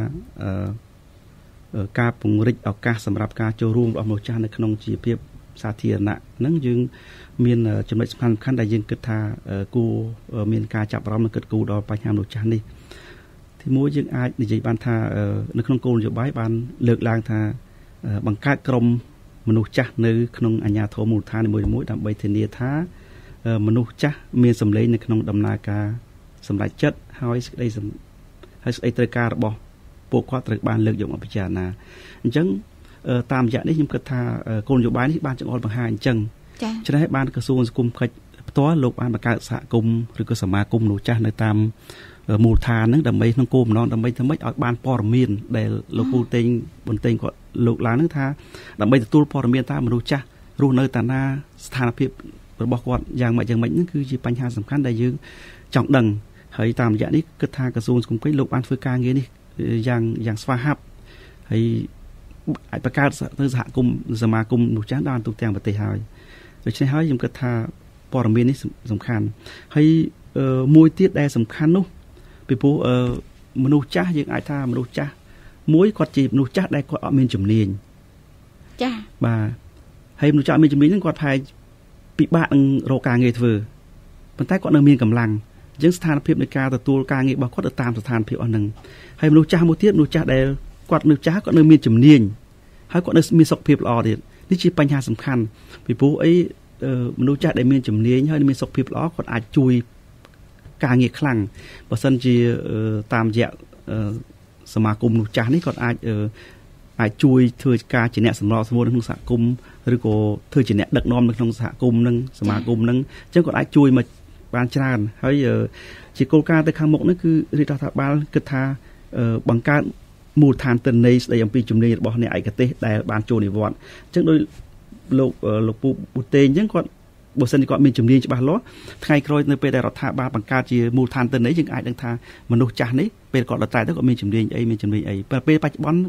ការពង្រីកឱកាសសម្រាប់ការចូលរួមរបស់មនុស្សចាស់នៅក្នុងជីវភាពសាធារណៈហ្នឹងយើងមានចំណុចសំខាន់ៗដែលយើងគិតថាគួរមានការចាប់អារម្មណ៍និងគិតគូរដល់បញ្ហាមនុស្សចាស់នេះទីមួយយើងអាចនិយាយបានថានៅក្នុងគោលនយោបាយបានលើកឡើងថាបង្កើតក្រុមមនុស្សចាស់នៅក្នុងអាជ្ញាធរមូលដ្ឋាននីមួយៗដើម្បីធានាថាមនុស្សចាស់មានសម្លេងនៅក្នុងដំណើរការសម្រេចចិត្តហើយសេចក្តីហើយសេចក្តីត្រូវការរបស់ពួកគាត់ត្រូវបានលើកយកមកពិចារណាអញ្ចឹងតាមរយៈនេះខ្ញុំគិតថាគោលនយោបាយនេះបានចង្អុលបង្ហាញអញ្ចឹងឆ្នេះបានក្រសួងសង្គមកិច្ចផ្ទាល់លោកបានបង្កើតសហគមន៍ឬក៏សមាគមមនុស្សចាស់នៅតាមមូលដ្ឋានហ្នឹងដើម្បីក្នុងគោលបំណងដើម្បីធ្វើម៉េចឲ្យបានព័ត៌មានដែលលោកពូតេងបន្ទែងគាត់លោកឡើងហ្នឹងថាដើម្បីទទួលព័ត៌មានថាមនុស្សចាស់រស់នៅតាណាស្ថានភាពរបស់គាត់យ៉ាងម៉េចយ៉ាងម៉េចហ្នឹងគឺជាបញ្ហាសំខាន់ដែលយើងចង់ដឹងហើយតាមរយៈនេះគិតថាក្រសួងសង្គមកិច្ចលោកបានធ្វើការងារនេះយ៉ាងយ៉ាងស្វាហាប់ហើយអាចបង្កើតទៅសហគមន៍សមាគមមនុស្សចាស់ដល់ទូទាំងប្រទេសហើយដូច្នេះហើយខ្ញុំគិតថាព័ត៌មាននេះសំខាន់ហើយមួយទៀតដែលសំខាន់នោះពីព្រោះមនុស្សចាស់យើងអាចថាមនុស្សចាស់មួយគាត់ជាមនុស្សចាស់ដែលគាត់អត់មានជំនាញចា៎បាទហើយមនុស្សចាស់មានជំនាញហ្នឹងគាត់ប្រហែលពិបាកនឹងរកការងារធ្វើប៉ុន្តែគាត់នៅមានកម្លាំងអញ្ចឹងស្ថានភាពនៃការទទួលការងាររបស់គាត់ទៅតាមស្ថានភាពអស់ហ្នឹងហើយមនុស្សចាស់មួយទៀតមនុស្សចាស់ដែលគាត់នៅចាស់គាត់នៅមានជំនាញហើយគាត់នៅមានសុខភាពល្អទៀតនេះជាបញ្ហាសំខាន់ពីព្រោះអីមនុស្សចាស់ដែលមានជំនាញហើយមានសុខភាពល្អគាត់អាចជួយការងារខ្លាំងបើសិនជាតាមរយៈសមាគមមនុស្សចាស់នេះគាត់អាចអាចជួយធ្វើការជាអ្នកសម្របសម្រួលក្នុងសហគមន៍ឬក៏ធ្វើជាអ្នកដឹកនាំនៅក្នុងសហគមន៍នឹងសមាគមនឹងអញ្ចឹងគាត់អាចជួយមកបានច្រើនហើយជាគោលការណ៍ទៅខាងមុខនេះគឺរដ្ឋាភិបាលគិតថាបង្កើតមូលដ្ឋានទិន្នន័យស្ដីអំពីជំនាញរបស់អ្នកឯកទេសដែលបានចូលនិវត្តន៍អញ្ចឹងដោយលោកលោកពូប៊ូតេងអញ្ចឹងគាត់បើសិនជាគាត់មានជំនាញច្បាស់លាស់ថ្ងៃក្រោយនៅពេលដែលរដ្ឋាភិបាលបង្កើតជាមូលដ្ឋានទិន្នន័យយើងអាចដឹងថាមនុស្សចាស់នេះពេលគាត់ដល់តែទៅគាត់មានជំនាញអីមានជំនាញអីពេលបច្ចុប្បន្ន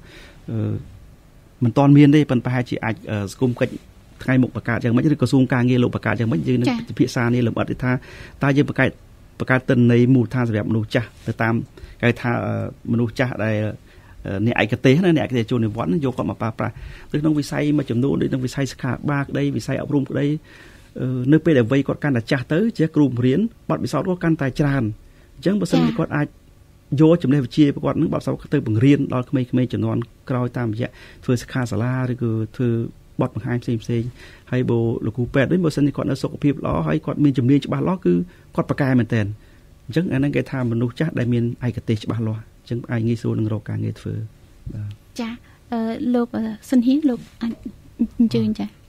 មិនទាន់មានទេប៉ុន្តែប្រហែលជាអាចសង្គមកិច្ចថ្ងៃមុខបង្កើតយ៉ាងម៉េចឬក្រសួងការងារលោកបង្កើតយ៉ាងម៉េចយើងនឹងពិភាក្សានេះលម្អិតថាតើយើងបង្កើតបង្កើតទិន្នន័យមូលដ្ឋានសម្រាប់មនុស្សចាស់ទៅតាមគេថាមនុស្សចាស់ដែលអ្នកឯកទេសណាអ្នកឯកទេសចូលនិវត្តន៍យកគាត់មកប្រើប្រាស់ទៅក្នុងវិស័យមួយចំនួនដូចក្នុងវិស័យសិក្ខាសាលាក្តីវិស័យអប់រំក្តីនៅពេលដែលវ័យគាត់កាន់តែចាស់ទៅជាគ្រូបង្រៀនបទពិសោធន៍គាត់កាន់តែច្រើនអញ្ចឹងបើសិនជាគាត់អាចយកចំណេះវិជ្ជាគាត់នឹងបទពិសោធន៍ទៅបង្រៀនដល់ក្មេងៗជំនាន់ក្រោយតាមរយៈធ្វើសិក្ខាសាលាឬក៏ធ្វើបទបង្ហាញផ្សេងផ្សេងហើយបើលោកគ្រូពេទ្យវិញបើសិនជាគាត់នៅសុខភាពល្អហើយគាត់មានជំនាញច្បាស់លាស់គឺគាត់ប្រកែមែនតើអញ្ចឹងអាហ្នឹងគេថាមនុស្សចាស់ដែលមានឯកទេសច្បាស់លាស់អញ្ចឹងអាចងាយស្រួលនឹងរកការងារធ្វើបាទចាអឺលោកសុនហៀងលោកអញ្ជើញចា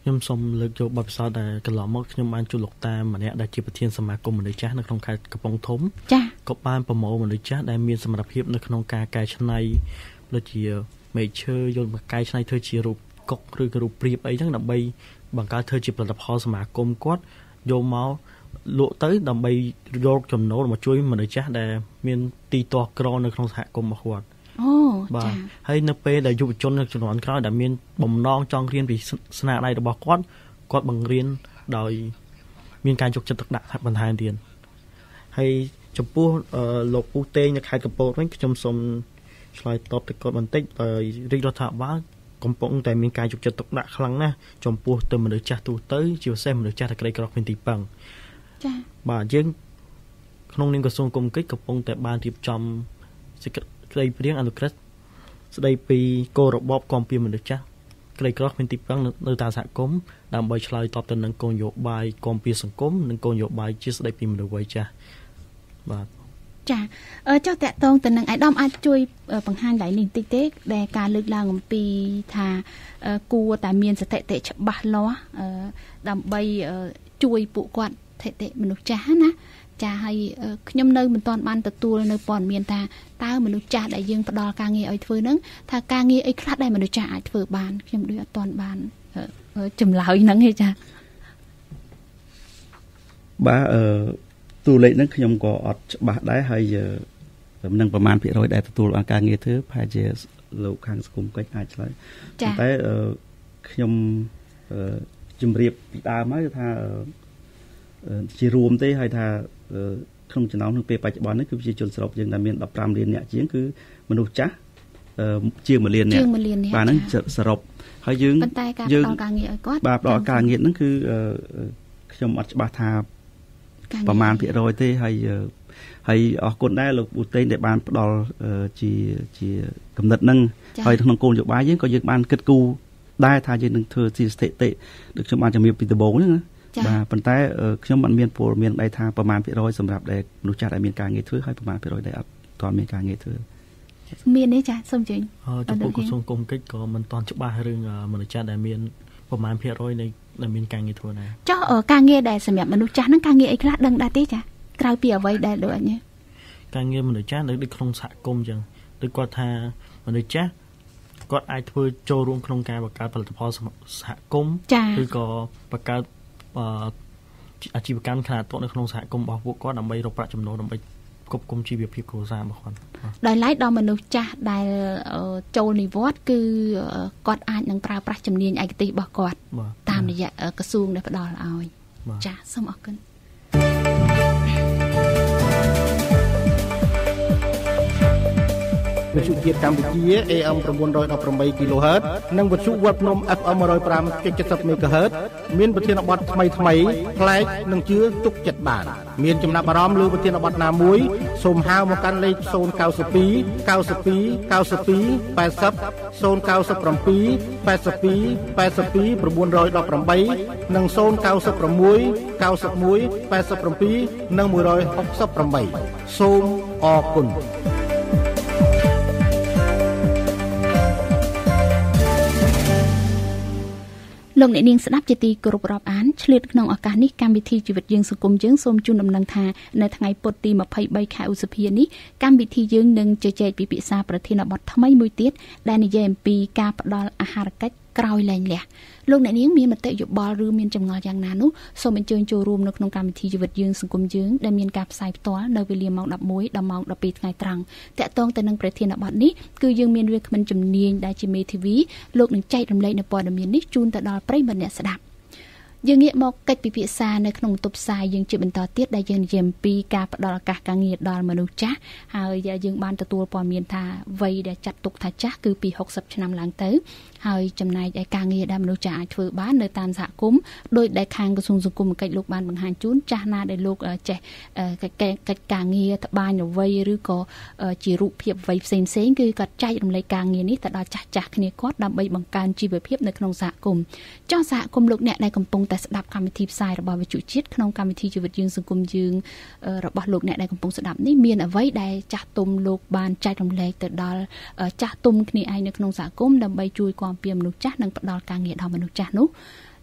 ខ្ញុំសូមលើកយកបទពិសោធន៍ដែលកន្លងមកខ្ញុំបានជួបលោកតាម្នាក់ដែលជាប្រធានសមាគមមនុស្សចាស់នៅក្នុងខេត្តកំពង់ធំចា៎ក៏បានប្រមូលមនុស្សចាស់ដែលមានសមត្ថភាពនៅក្នុងការកែច្នៃដូចជាមែកឈើយកមកកែច្នៃធ្វើជារូបកុកឬក៏រូបព្រាបអីចឹងដើម្បីបង្កើតធ្វើជាផលិតផលសមាគមគាត់យកមកលក់ទៅដើម្បីយកចំណូលមកជួយមនុស្សចាស់ដែលមានទីទាស់ក្រនៅក្នុងសហគមន៍របស់គាត់អូបាទហើយនៅពេលដែលយុវជននៅជំនាន់ក្រោយដែលមានបំណងចង់រៀនពីស្នាដៃរបស់គាត់គាត់បង្រៀនដោយមានការយកចិត្តទុកដាក់បន្ថែមទៀតហើយចំពោះលោកពូតេងនៅខេត្តកំពតវិញខ្ញុំសូមឆ្លើយតបទៅគាត់បន្តិចរាជរដ្ឋាភិបាលកំពុងតែមានការយកចិត្តទុកដាក់ខ្លាំងណាស់ចំពោះទៅមនុស្សចាស់ទូទៅជាពិសេសមនុស្សចាស់ដែលក្រីក្រគ្មានទីពឹងចា៎បាទយើងក្នុងនាមក្រសួងគមកិច្ចកំពុងតែបានរៀបចំសេចក្តីព្រាងអនុក្រឹត្យស្តីពីគោលរបបគាំពៀមនុស្សចាស់ក្រីក្រគ្មានទីពឹងនៅតាមសហគមន៍ដើម្បីឆ្លើយតបទៅនឹងគោលនយោបាយគាំពៀសង្គមនិងគោលនយោបាយជាស្តីពីមនុស្សវ័យចាស់បាទចាចុះតាក់ទងទៅនឹងអាយដាមអាចជួយបង្ហាញឡើងនេះបន្តិចទេដែលការលើកឡើងអំពីថាគួរតែមានសតិតិច្បាស់លាស់ដើម្បីជួយពួកគាត់សតិមនុស្សចាស់ណាចាហើយខ្ញុំនៅមិនទាន់បានទទួលនៅព័ត៌មានថាតើមនុស្សចាស់ដែលយើងផ្ដល់ការងារឲ្យធ្វើហ្នឹងថាការងារអីខ្លះដែលមនុស្សចាស់អាចធ្វើបានខ្ញុំដូចអត់ទាន់បានចម្លើយហ្នឹងទេចាបាទអឺតួលេខហ្នឹងខ្ញុំក៏អត់ច្បាស់ដែរហើយនឹងប្រមាណភាគរយដែលទទួលបានការងារធ្វើប្រហែលជាលោកខាងសង្គមកិច្ចអាចឆ្លើយប៉ុន្តែខ្ញុំជម្រាបពីដើមហើយថាជារួមទេហើយថាក្នុងចំណោមនឹងពេលបច្ចុប្បន្ននេះគឺជាជនស្រុកយើងដែលមានដប់ប្រាំលានអ្នកជាងគឺមនុស្សចាស់ជាងមួយលានអ្នកបាទហ្នឹងសរុបហើយយើងប៉ុន្តែការផ្ដល់ការងារឲ្យគាត់បាទផ្ដល់ការងារហ្នឹងគឺខ្ញុំអត់ច្បាស់ថាប្រមាណភាគរយទេហើយហើយអរគុណដែរលោកពូតេងដែលបានផ្ដល់ជាជាគំនិតហ្នឹងហើយក្នុងគោលនយោបាយយើងក៏យើងបានគិតគូរដែរថាយើងនឹងធ្វើជាស្ថិតិដូចខ្ញុំបានជំរាបពីដំបូងហ្នឹងណាបាទប៉ុន្តែខ្ញុំមិនមានពលមានដៃថាប្រមាណភាគរយសម្រាប់ដែលមនុស្សចាស់ដែលមានការងារធ្វើហើយប្រមាណភាគរយដែលអត់ទាន់មានការងារធ្វើមានទេចាសូមជើញចំពោះក្រសួងគមកិច្ចក៏មិនទាន់ច្បាស់រឿងមនុស្សចាស់ដែលមានប្រមាណភាគរយនៃដែលមានការងារធ្វើដែរចុះការងារដែលសម្រាប់មនុស្សចាស់ហ្នឹងការងារអីខ្លះដឹងដែរទេចាក្រៅពីអ្វីដែលដូចអញ្ចឹងការងារមនុស្សចាស់នៅក្នុងសហគមន៍អញ្ចឹងដូចគាត់ថាមនុស្សចាស់គាត់អាចធ្វើចូលរួមក្នុងការបង្កើតផលិតផលសហគមន៍ឬក៏បង្កើតអាជីវកម្មខ្នាតតូចនៅក្នុងសហគមន៍របស់ពួកគាត់ដើម្បីរកប្រាក់ចំណូលដើម្បីគ្រប់គ្រងជីវភាពគ្រួសាររបស់គាត់ដោយឡែកដល់មនុស្សចាស់ដែលចូលនិវត្តន៍គឺគាត់អាចនឹងប្រើប្រាស់ជំនាញឯកទេសរបស់គាត់តាមរយៈក្រសួងដែលផ្ដល់ឲ្យចាសសូមអរគុណវិទ្យុជាតិកម្ពុជា เอ เอ็ม nine one eight គីឡូហឺត និងវិទ្យុវត្តភ្នំ เอฟ เอ็ม one oh five จุดเจ็ดศูนย์ មេហ្គាហឺត មានប្រធានបទថ្មីថ្មីប្លែកនិងជឿទុកចិត្តបានមានចំណាប់អារម្មណ៍លើប្រធានបទណាមួយសូមហៅមកកាន់លេខzero nine two ninety-two ninety-two ninety-two eighty zero nine seven eighty-two eighty-two eighty-two nine one eightនិងzero nine six nine one eighty-one eighty-sevenនិងone sixty-eightសូមអរគុណលោកអ្នកនាងស្ដាប់ជាទីគោរពរាប់អានឆ្លៀតក្នុងឱកាសនេះកម្មវិធីជីវិតយើងសង្គមយើងសូមជូនដំណឹងថានៅថ្ងៃពុធទីtwenty-threeខែឧសភានេះកម្មវិធីយើងនឹងជជែកពិភាក្សាប្រធានបទថ្មីមួយទៀតដែលនិយាយអំពីការផ្ដល់អាហារកិច្ចក្រោយលែងលះលោកអ្នកនាងមានមតិយោបល់ឬមានចម្ងល់យ៉ាងណានោះសូមអញ្ជើញចូលរួមនៅក្នុងកម្មវិធីជីវិតយើងសង្គមយើងដែលមានការផ្សាយផ្ទាល់នៅវេលាម៉ោងelevenដល់ម៉ោងtwelveថ្ងៃត្រង់តាក់ទងទៅនឹងប្រធានបទនេះគឺយើងមានវាគ្មិនជំនាញដែលជាមេធាវីលោកនឹងចែករំលែកនៅព័ត៌មាននេះជូនទៅដល់ប្រិយមិត្តអ្នកស្ដាប់យើងងាកមកកិច្ចពិភាក្សានៅក្នុងបន្ទប់ផ្សាយយើងជាបន្តទៀតដែលយើងនិយាយអំពីការផ្ដល់ឱកាសការងារដល់មនុស្សចាស់ហើយយើងបានទទួលព័ត៌មានថាវ័យដែលចាត់ទុកថាចាស់គឺពីsixtyឆ្នាំឡើងទៅហើយចំណែកឯការងារដែលមនុស្សចាស់អាចធ្វើបាននៅតាមសហគមន៍ដោយដែលខាងក្រសួងសង្គមកិច្ចលោកបានបង្ហាញជូនចាស់ណាដែលលោកចេះកិច្ចការងារត្បាញវ័យឬក៏ជារូបភាពវ័យផ្សេងផ្សេងគឺគាត់ចែករំលែកការងារនេះទៅដល់ចាស់ចាស់គ្នាគាត់ដើម្បីបង្កើនជីវភាពនៅក្នុងសហគមន៍ចុះសហគមន៍លោកអ្នកដែលកំពុងតែស្ដាប់កម្មវិធីផ្សាយរបស់វិទ្យុជាតិក្នុងកម្មវិធីជីវិតយើងសង្គមយើងរបស់លោកអ្នកដែលកំពុងស្ដាប់នេះមានអ្វីដែលចាស់ទុំលោកបានចែករំលែកទៅដល់ចាស់ទុំគ្នាឯងនៅក្នុងសហគមន៍ដើម្បីជួយគាំពៀមនុស្សចាស់និងផ្ដល់ការងារដល់មនុស្សចាស់នោះ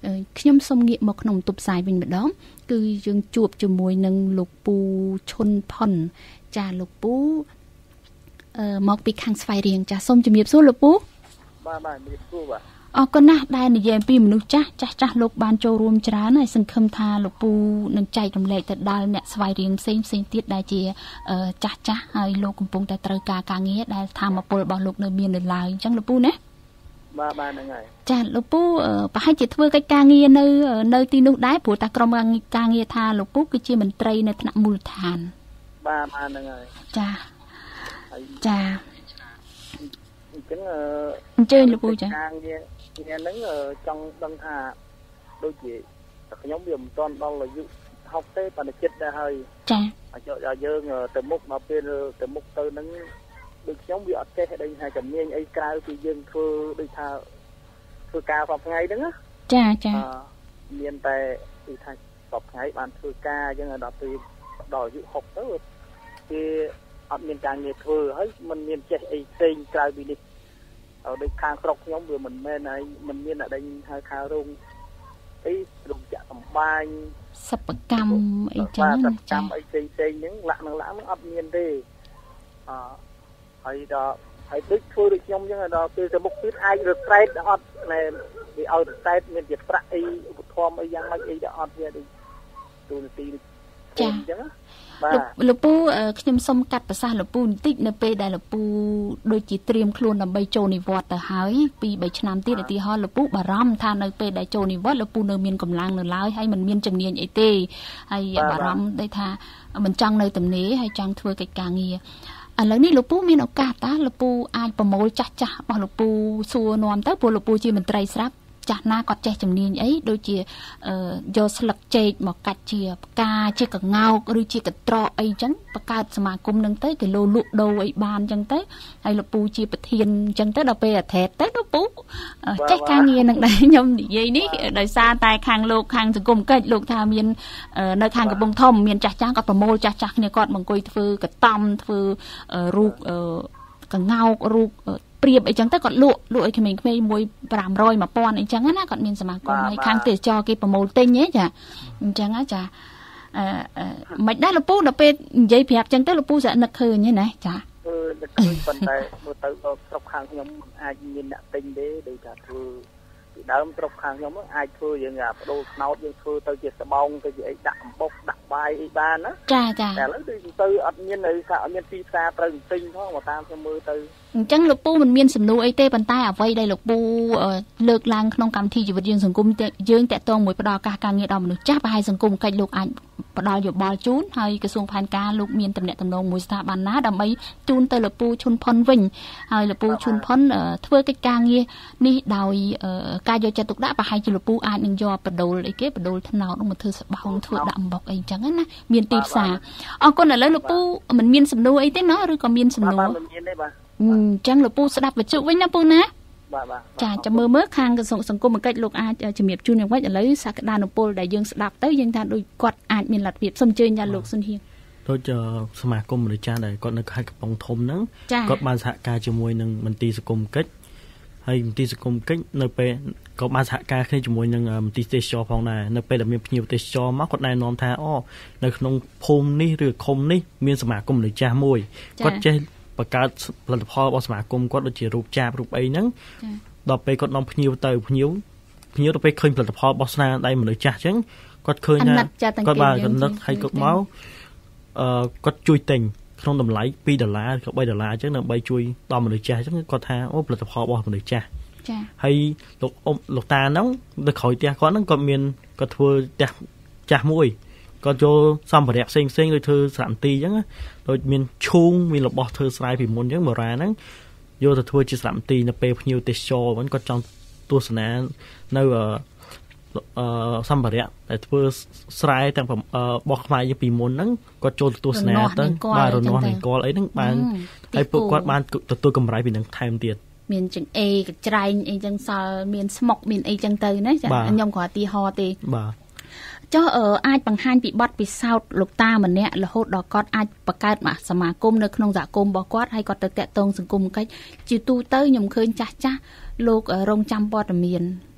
ខ្ញុំសូមងាកមកក្នុងបន្ទប់ផ្សាយវិញម្ដងគឺយើងជួបជាមួយនឹងលោកពូឈុនផុនចាលោកពូអឺមកពីខាងស្វាយរៀងចាសូមជំរាបសួរលោកពូបាទបាទជំរាបសួរបាទអរគុណណាស់ដែលនិយាយពីមនុស្សចាស់ចាស់ចាស់លោកបានចូលរួមច្រើនហើយសង្ឃឹមថាលោកពូនឹងចែករំលែកទៅដល់អ្នកស្វាយរៀងផ្សេងផ្សេងទៀតដែលជាចាស់ចាស់ហើយលោកកំពុងតែត្រូវការការងារដែលធម្មពលរបស់លោកនៅមាននៅឡើយអញ្ចឹងលោកពូណាបាទបាទហ្នឹងហើយចាលោកពូប្រហែលជាធ្វើកិច្ចការងារនៅនៅទីនោះដែរព្រោះតែក្រុមការងារថាលោកពូគឺជាមន្ត្រីនៅថ្នាក់មូលដ្ឋានបាទបាទហ្នឹងហើយចាចាអញ្ចឹងអញ្ជើញលោកពូចាការងារងារហ្នឹងចង់ដឹងថាដូចជាខ្ញុំវាមិនទាន់ដល់អាយុហុកទេប៉ុន្តែចិត្តដែរហើយចាអាចឲ្យយើងទៅមុខដល់ពេលទៅមុខទៅហ្នឹងដូចខ្ញុំវាអត់ចេះដឹងថាជំនាញអីក្រៅពីយើងធ្វើដូចថាធ្វើការសពថ្ងៃហ្នឹងណាចាចាមានតែគឺថាសពថ្ងៃបានធ្វើការអញ្ចឹងដល់ពេលដល់អាយុហុកទៅគេអត់មានការងារធ្វើហើយมันមានចេះអីផ្សេងក្រៅពីនេះដូចខាងស្រុកខ្ញុំវាមិនមែនហើយមិនមានអីហៅថារោងអីរោងចក្រសម្បាញ់សិប្បកម្មអីចឹងសិប្បកម្មអីផ្សេងផ្សេងហ្នឹងលាក់នឹងលាក់ហ្នឹងអត់មានទេអឺហើយដល់ហើយដូចធ្វើដូចខ្ញុំចឹងដល់ពេលទៅមុខទៀតអាចរត្រែតអត់ណែវាឲ្យរត្រែតមានជាប្រាក់អីឧបត្ថម្ភអីយ៉ាងម៉េចអីដល់អត់វាដូចទូនាទីចាអញ្ចឹងបាទលោកពូខ្ញុំសុំកាត់ប្រសាសន៍លោកពូបន្តិចនៅពេលដែលលោកពូដូចជាត្រៀមខ្លួនដើម្បីចូលនិវត្តន៍ទៅហើយពីរបីឆ្នាំទៀតឧទាហរណ៍លោកពូបារម្ភថានៅពេលដែលចូលនិវត្តន៍លោកពូនៅមានកម្លាំងនៅឡើយហើយមិនមានជំនាញអីទេហើយបារម្ភដូចថាមិនចង់នៅទំនេរហើយចង់ធ្វើកិច្ចការងារឥឡូវនេះលោកពូមានឱកាសតើលោកពូអាចប្រមូលចាស់ចាស់របស់លោកពូសួរនាំទៅព្រោះលោកពូជាមន្ត្រីស្រាប់ចាស់ណាគាត់ចេះជំនាញអីដូចជាយកស្លឹកចេកមកកាច់ជាផ្កាជាកងោកឬជាកត្រកអីចឹងបង្កើតសមាគមនឹងទៅគីឡូលក់ដូរអីបានចឹងទៅហើយលោកពូជាប្រធានចឹងទៅដល់ពេលអាថែតទៅលោកពូចេះការងារនឹងដែរខ្ញុំនិយាយនេះដោយសារតែខាងលោកខាងសង្គមកិច្ចលោកថាមាននៅខាងកំពង់ធំមានចាស់ចាស់គាត់ប្រមូលចាស់ចាស់គ្នាគាត់មកអង្គុយធ្វើកតំធ្វើរូបកងោករូបព្រៀបអីចឹងទៅគាត់លក់លក់ឲ្យក្មេងៗមួយfive hundred one thousandអីចឹងណាគាត់មានសមាគមហើយខាងទេសចរគេប្រមូលទិញហ៎ចាអញ្ចឹងចាអឺមិនដែរលោកពូដល់ពេលនិយាយប្រាប់ចឹងទៅលោកពូស្រនឹកឃើញហ្នឹងណាចាអឺនឹកឃើញប៉ុន្តែមើលទៅស្រុកខាងខ្ញុំអាចមានអ្នកទិញទេដូចថាធ្វើពីដើមស្រុកខាងខ្ញុំអាចធ្វើយើងបដូរខ្នោតយើងធ្វើទៅជាស្បោងទៅជាអីដាក់អំបុកដាក់បាយអីបានណាចាចាតែឥឡូវដូចទៅអត់មាននៅថាអត់មានទីផ្សារត្រូវទិញផងមកតាមខ្ញុំមើលទៅអញ្ចឹងលោកពូមិនមានសំណួរអីទេប៉ុន្តែអ្វីដែលលោកពូលើកឡើងក្នុងកម្មវិធីជីវិតយើងសង្គមយើងតាក់ទងមួយផ្ដល់ឱកាសការងារដល់មនុស្សចាស់ប្រហែលសង្គមកិច្ចលោកអាចផ្ដល់យោបល់ជូនហើយក្រសួងផែនការលោកមានតំណែងតំណងមួយស្ថាប័នណាដើម្បីជូនទៅលោកពូឈុនផុនវិញហើយលោកពូឈុនផុនធ្វើកិច្ចការងារនេះដោយការយកចិត្តទុកដាក់ប្រហែលជាលោកពូអាចនឹងយកបដូលអីគេបដូលថ្នោតមកធ្វើស្បោងធ្វើដាក់អំបុកអីចឹងណាមានទីផ្សារអរគុណឥឡូវលោកពូមិនមានសំណួរអីទេណាឬក៏មានសំណួរមិនមានទេបាទអញ្ចឹងលោកពូស្ដាប់វិទ្យុវិញណាពូណាបាទបាទចាចាំមើលមើលខាងក្រសួងសង្គមកិច្ចលោកអាចជំរាបជូនយ៉ាងម៉េចឥឡូវសក្តានុពលដែលយើងស្ដាប់ទៅយើងថាដូចគាត់អាចមានលទ្ធភាពសូមអញ្ជើញដល់លោកសុនហៀងដូចសមាគមមនុស្សចាស់ដែលគាត់នៅខេត្តកំពង់ធំហ្នឹងគាត់បានសហការជាមួយនឹងមន្ទីរសង្គមកិច្ចហើយមន្ទីរសង្គមកិច្ចនៅពេលក៏បានសហការគ្នាជាមួយនឹងមន្ទីរទេសចរផងដែរនៅពេលដែលមានភ្ញៀវទេសចរមកគាត់ណែនាំថាអូនៅក្នុងភូមិនេះឬឃុំនេះមានសមាគមមនុស្សចាស់មួយគាត់ចេះបង្កើតផលិតផលរបស់សមាគមគាត់ដូចជារូបចាបរូបអីហ្នឹងដល់ពេលគាត់នាំភ្ញៀវទៅភ្ញៀវភ្ញៀវដល់ពេលឃើញផលិតផលរបស់ស្នាដៃមនុស្សចាស់អញ្ចឹងគាត់ឃើញថាគាត់បានកំណត់ឲ្យគាត់មកអឺគាត់ជួយទិញក្នុងតម្លៃtwoដុល្លារឬthreeដុល្លារអញ្ចឹងដើម្បីជួយដល់មនុស្សចាស់អញ្ចឹងគាត់ថាអូផលិតផលរបស់មនុស្សចាស់ចាហើយលោកអ៊ំលោកតាហ្នឹងនៅក្រោយផ្ទះគាត់ហ្នឹងគាត់មានគាត់ធ្វើផ្ទះចាស់មួយគាត់ចូលសម្ភារៈផ្សេងផ្សេងដូចធ្វើស្រន្ទីអញ្ចឹងដូចមានឈូងមានរបស់ធ្វើស្រែពីមុនអញ្ចឹងបុរាណហ្នឹងយកទៅធ្វើជាស្រន្ទីនៅពេលភ្ញៀវទេសចរវិញគាត់ចង់ទស្សនានៅអឺសម្ភារៈដែលធ្វើស្រែទាំងរបស់ខ្មែរយើងពីមុនហ្នឹងគាត់ចូលទស្សនាទៅបាទរនាស់នឹងគាល់អីហ្នឹងបានហើយពួកគាត់បានទទួលកម្រៃពីនឹងថែមទៀតមានចង្អេកច្រែងអីចឹងសល់មានស្មុកមានអីចឹងទៅណាចាខ្ញុំគ្រាន់ទីហោទេបាទចុះអាចបង្ហាញពីបទពិសោធន៍លោកតាម្នាក់រហូតដល់គាត់អាចបង្កើតសមាគមនៅក្នុងសហគមន៍របស់គាត់ហើយគាត់ទៅតាក់ទងសង្គមកិច្ចជាទូទៅខ្ញុំឃើញចាស់ចាស់លោករងចាំព័ត៌មាន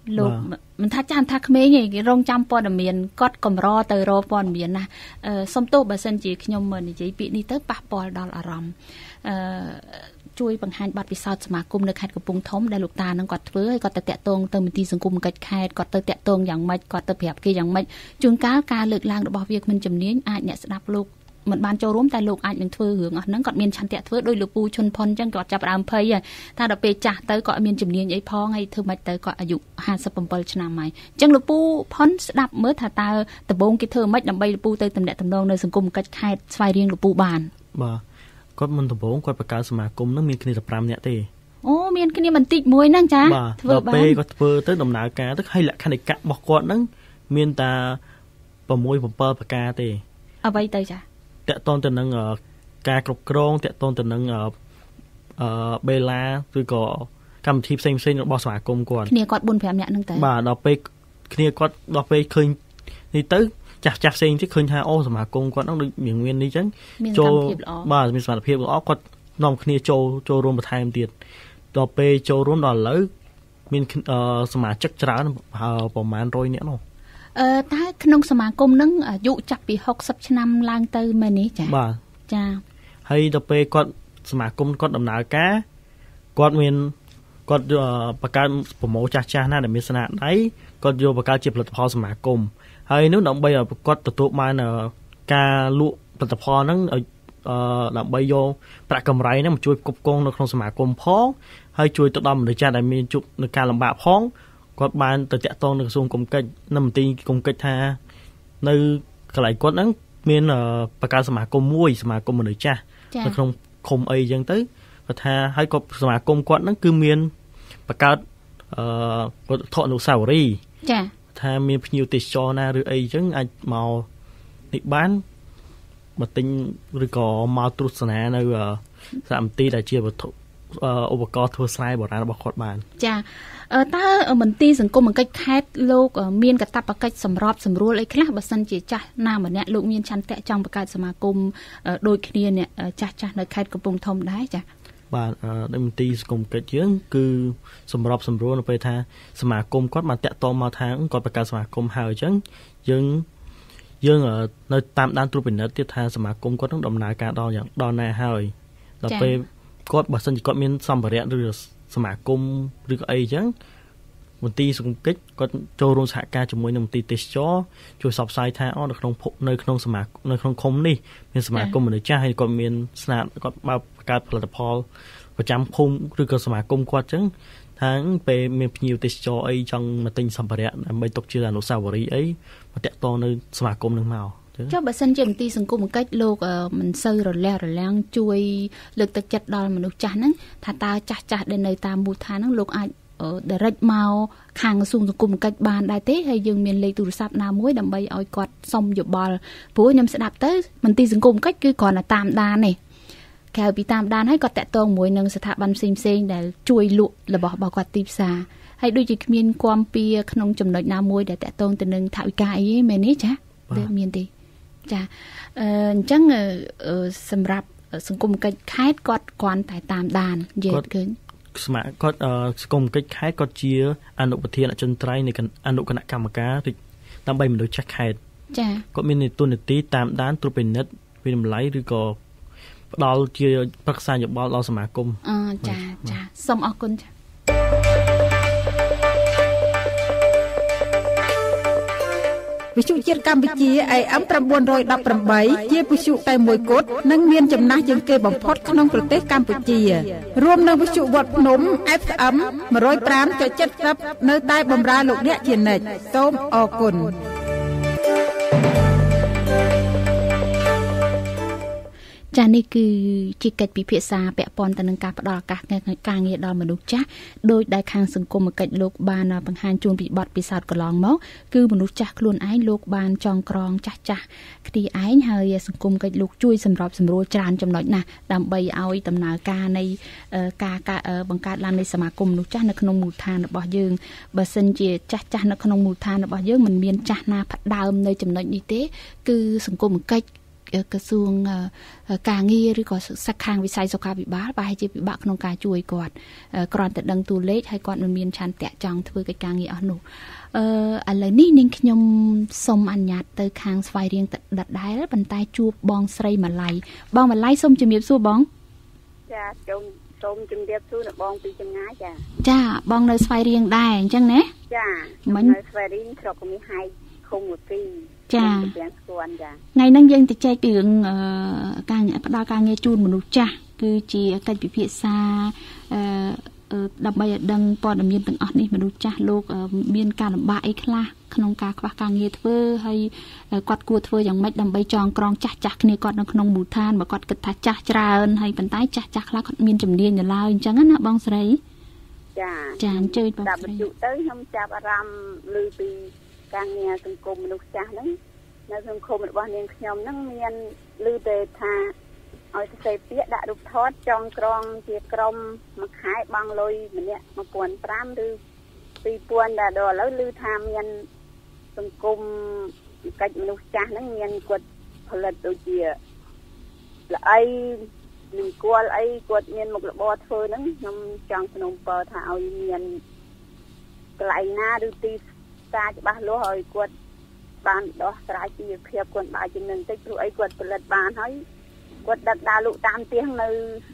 លោកមិនថាចាំថាក្មេងឯងរងចាំព័ត៌មានកត់កម្រទៅរកព័ត៌មានណាសុំទោសបើសិនជាខ្ញុំនិយាយពាក្យនេះទៅប៉ះពាល់ដល់អារម្មណ៍អឺជួយបង្ហាញបទពិសោធន៍សមាគមនៅខេត្តកំពង់ធំដែលលោកតានឹងគាត់ធ្វើហើយគាត់ទៅតាក់ទងទៅមន្ទីរសង្គមកិច្ចខេត្តគាត់ទៅតាក់ទងយ៉ាងម៉េចគាត់ទៅប្រាប់គេយ៉ាងម៉េចជួនកាលការលើកឡើងរបស់វាគ្មិនជំនាញអាចអ្នកស្ដាប់លោកមិនបានចូលរួមតែលោកអាចនឹងធ្វើរឿងអស់ហ្នឹងគាត់មានឆន្ទៈធ្វើដោយលោកពូឈុនផុនអញ្ចឹងគាត់ចាប់ផ្ដើមភ័យថាដល់ពេលចាស់ទៅគាត់មានជំនាញអីផងហើយធ្វើម៉េចទៅគាត់អាយុห้าสิบเจ็ดឆ្នាំហើយអញ្ចឹងលោកពូផុនស្ដាប់មើលថាតើដំបូងគេធ្វើម៉េចដើម្បីលោកពូទៅតំណែងតំណងនៅសង្គមកិច្ចខេត្តស្វាយរៀងលោកពូបានបាទគាត់មិនដំបូងគាត់បង្កើតសមាគមនឹងមានគ្នាតែfiveនាក់ទេអូមានគ្នាបន្តិចមួយហ្នឹងចាធ្វើបានដល់ពេលគាត់ធ្វើទៅដំណើរការទៅហើយលក្ខណៈកៈរបស់គាត់ហ្នឹងមានតែsix sevenប្រការទេអ្វីទៅចាតកតងទៅនឹងការគ្រប់គ្រងតកតងទៅនឹងអឺបេឡាឬក៏កម្មវិធីផ្សេងផ្សេងរបស់សមាគមគាត់គ្នាគាត់four fiveនាក់ហ្នឹងទៅបាទដល់ពេលគ្នាគាត់ដល់ពេលឃើញនេះទៅចាស់ចាស់ផ្សេងទៀតឃើញថាអូសមាគមគាត់ហ្នឹងដូចមាននេះអញ្ចឹងចូលបាទមានសមត្ថភាពល្អគាត់នាំគ្នាចូលចូលរួមបន្ថែមទៀតដល់ពេលចូលរួមដល់ឥឡូវមានសមាជិកច្រើនប្រហែលone hundredនាក់នោះអឺតែក្នុងសមាគមហ្នឹងអាយុចាប់ពីsixtyឆ្នាំឡើងទៅមែនទេចាបាទចាហើយដល់ពេលគាត់សមាគមគាត់ដំណើរការគាត់មានគាត់បង្កើតប្រម៉ូចាស់ចាស់ណាដែលមានស្នាដៃគាត់យកបង្កើតជាផលិតផលសមាគមហើយនោះដើម្បីឲ្យគាត់ទទួលបានការលក់ផលិតផលហ្នឹងឲ្យដើម្បីយកប្រាក់កម្រៃហ្នឹងមកជួយផ្គត់ផ្គង់នៅក្នុងសមាគមផងហើយជួយទៅដល់មនុស្សចាស់ដែលមានជួបនឹងការលំបាកផងគាត់បានទៅតាក់ទងនឹងក្រសួងគមកិច្ចនៅមន្ទីរគមកិច្ចថានៅកន្លែងគាត់ហ្នឹងមានបង្កើតសមាគមមួយសមាគមមនុស្សចាស់នៅក្នុងឃុំអីចឹងទៅគាត់ថាហើយគាត់សមាគមគាត់ហ្នឹងគឺមានបង្កើតអឺវត្ថុអនុស្សាវរីយ៍ចាថាមានភ្ញៀវទេសចរណាឬអីចឹងអាចមកនេះបានមកទិញឬក៏មកទស្សនានៅសារមន្ទីរដែលជាវត្ថុឧបករណ៍ធ្វើស្រែបុរាណរបស់គាត់បានចាតើមន្ទីរសង្គមកិច្ចខេត្តលោកមានកាតព្វកិច្ចសម្របសម្រួលអីខ្លះបើសិនជាចាស់ណាម្នាក់លោកមានឆន្ទៈចង់បង្កើតសមាគមដូចគ្នាអ្នកចាស់ចាស់នៅខេត្តកំពង់ធំដែរចាបាទនៅមន្ទីរសង្គមកិច្ចយើងគឺសម្របសម្រួលនៅពេលថាសមាគមគាត់បានតាក់ទងមកថាគាត់បង្កើតសមាគមហើយអញ្ចឹងយើងយើងនៅតាមដានត្រួតពិនិត្យទៀតថាសមាគមគាត់នឹងដំណើរការដល់យ៉ាងដល់ណាហើយដល់ពេលគាត់បើសិនជាគាត់មានសម្ភារៈឬសមាគមឬក៏អីអញ្ចឹងមន្ទីរសង្គមកិច្ចគាត់ចូលរួមសហការជាមួយនឹងមន្ទីរទេសចរជួយផ្សព្វផ្សាយថាអូនៅក្នុងនៅក្នុងសមាគមនៅក្នុងឃុំនេះមានសមាគមមនុស្សចាស់ហើយគាត់មានស្នាដៃគាត់បើបង្កើតផលិតផលប្រចាំភូមិឬក៏សមាគមគាត់អញ្ចឹងថាពេលមានភ្ញៀវទេសចរអីចង់មកទិញសម្ភារៈដើម្បីទុកជាអនុស្សាវរីយ៍អីមកតាក់ទងនៅសមាគមនឹងមកចុះបើសិនជាមន្ទីរសង្គមកិច្ចលោកមិនសូវរលះរលាំងជួយលើកទឹកចិត្តដល់មនុស្សចាស់ហ្នឹងថាតើចាស់ចាស់ដែលនៅតាមមូលដ្ឋានហ្នឹងលោកអាច direct មកខាងក្រសួងសង្គមកិច្ចបានដែរទេហើយយើងមានលេខទូរស័ព្ទណាមួយដើម្បីឲ្យគាត់សុំយោបល់ព្រោះខ្ញុំស្ដាប់ទៅមន្ទីរសង្គមកិច្ចគឺគ្រាន់តែតាមដានទេក្រៅពីតាមដានហើយគាត់តាក់ទងជាមួយនឹងស្ថាប័នផ្សេងផ្សេងដែលជួយលក់របស់របស់គាត់ទីផ្សារហើយដូចជាគ្មានគាំពៀក្នុងចំណុចណាមួយដែលតាក់ទងទៅនឹងថវិកាអីមែនទេចាវាមានទេចាអញ្ចឹងសម្រាប់សង្គមកិច្ចខេត្តគាត់គ្រាន់តែតាមដាននិយាយឃើញស្មាគាត់សង្គមកិច្ចខេត្តគាត់ជាអនុប្រធានអចិន្ត្រៃយ៍នៃអនុគណៈកម្មការដើម្បីមនុស្សចាស់ខេត្តចាគាត់មានតួនាទីតាមដានត្រួតពិនិត្យវិតម្លៃឬក៏ផ្ដល់ជាប្រឹក្សាយោបល់ដល់សមាគមអចាចាសូមអរគុណចាវិទ្យុជាតិកម្ពុជា เอ เอ็ม nine one eightជាវិទ្យុតែមួយគត់និងមានចំណាស់ជាងគេបំផុតក្នុងប្រទេសកម្ពុជារួមនឹងវិទ្យុវត្តភ្នំ เอฟ เอ็ม one oh five point seven zero នៅតែបម្រើលោកអ្នកជានិច្ចសូមអរគុណចានេះគឺជាកិច្ចពិភាក្សាពាក់ព័ន្ធទៅនឹងការផ្ដល់ឱកាសការងារដល់មនុស្សចាស់ដោយដែលខាងសង្គមកិច្ចលោកបានបង្ហាញជូនពីបទពិសោធន៍កន្លងមកគឺមនុស្សចាស់ខ្លួនឯងលោកបានចងក្រងចាស់ចាស់គ្នាឯងហើយសង្គមកិច្ចលោកជួយសម្របសម្រួលច្រើនចំណុចណាស់ដើម្បីឲ្យដំណើរការនៃការបង្កើតឡើងនៃសមាគមមនុស្សចាស់នៅក្នុងមូលដ្ឋានរបស់យើងបើសិនជាចាស់ចាស់នៅក្នុងមូលដ្ឋានរបស់យើងមិនមានចាស់ណាផ្ដើមនៅចំណុចនេះទេគឺសង្គមកិច្ចក្រសួងការងារឬក៏សាខាងវិស័យសុខាភិបាលប្រហែលជាពិបាកក្នុងការជួយគាត់គ្រាន់តែដឹងតួលេខហើយគាត់មិនមានឆន្ទៈចង់ធ្វើកិច្ចការងារអស់នោះអឺឥឡូវនេះនាងខ្ញុំសូមអនុញ្ញាតទៅខាងស្វាយរៀងដដែលប៉ុន្តែជួបបងស្រីម៉ាឡៃបងម៉ាឡៃសូមជំរាបសួរបងចាសូមសូមជំរាបសួរបងពីចម្ងាយចាចាបងនៅស្វាយរៀងដែរអញ្ចឹងណាចាមិននៅស្វាយរៀងស្រុកមីហៃឃុំមួយពីរចាទាំងស្គាល់ចាថ្ងៃហ្នឹងយើងទៅចែកពីរឿងការផ្ដល់ការងារជូនមនុស្សចាស់គឺជាកិច្ចពិភាក្សាអឺដើម្បីឲ្យដឹងព័ត៌មានទាំងអស់នេះមនុស្សចាស់លោកមានការលំបាកអីខ្លះក្នុងការខ្វះការងារធ្វើហើយគាត់គួរធ្វើយ៉ាងម៉េចដើម្បីចងក្រងចាស់ចាស់គ្នាគាត់នៅក្នុងមូលដ្ឋានបើគាត់គិតថាចាស់ច្រើនហើយប៉ុន្តែចាស់ចាស់ខ្លះគាត់មានជំនាញនៅឡើយអញ្ចឹងណាបងស្រីចាចាអញ្ជើញបងស្រីដល់ទៅខ្ញុំចាប់អារម្មណ៍ឮពីការងារសង្គមមនុស្សចាស់ហ្នឹងនៅសង្គមរបស់នាងខ្ញុំហ្នឹងមានឮតែថាឲ្យទៅសេពាកដាក់រូបថតចងក្រងជាក្រុមមួយខែបង់លុយម្នាក់một nghìn năm trămឬពីរពាន់ដល់ដល់ឥឡូវឮថាមានសង្គមកិច្ចមនុស្សចាស់ហ្នឹងមានគាត់ផលិតដូចជាល្អីនឹងគល់អីគាត់មានមុខរបរធ្វើហ្នឹងខ្ញុំចង់ស្នើពរថាឲ្យមានកន្លែងណាឬទីផ្សារច្បាស់លាស់ឲ្យគាត់បានដោះស្រាយជីវភាពគាត់បាយចំណឹងតិចព្រោះអីគាត់ផលិតបានហើយគាត់ដឹកដើរលក់តាមផ្ទះនៅ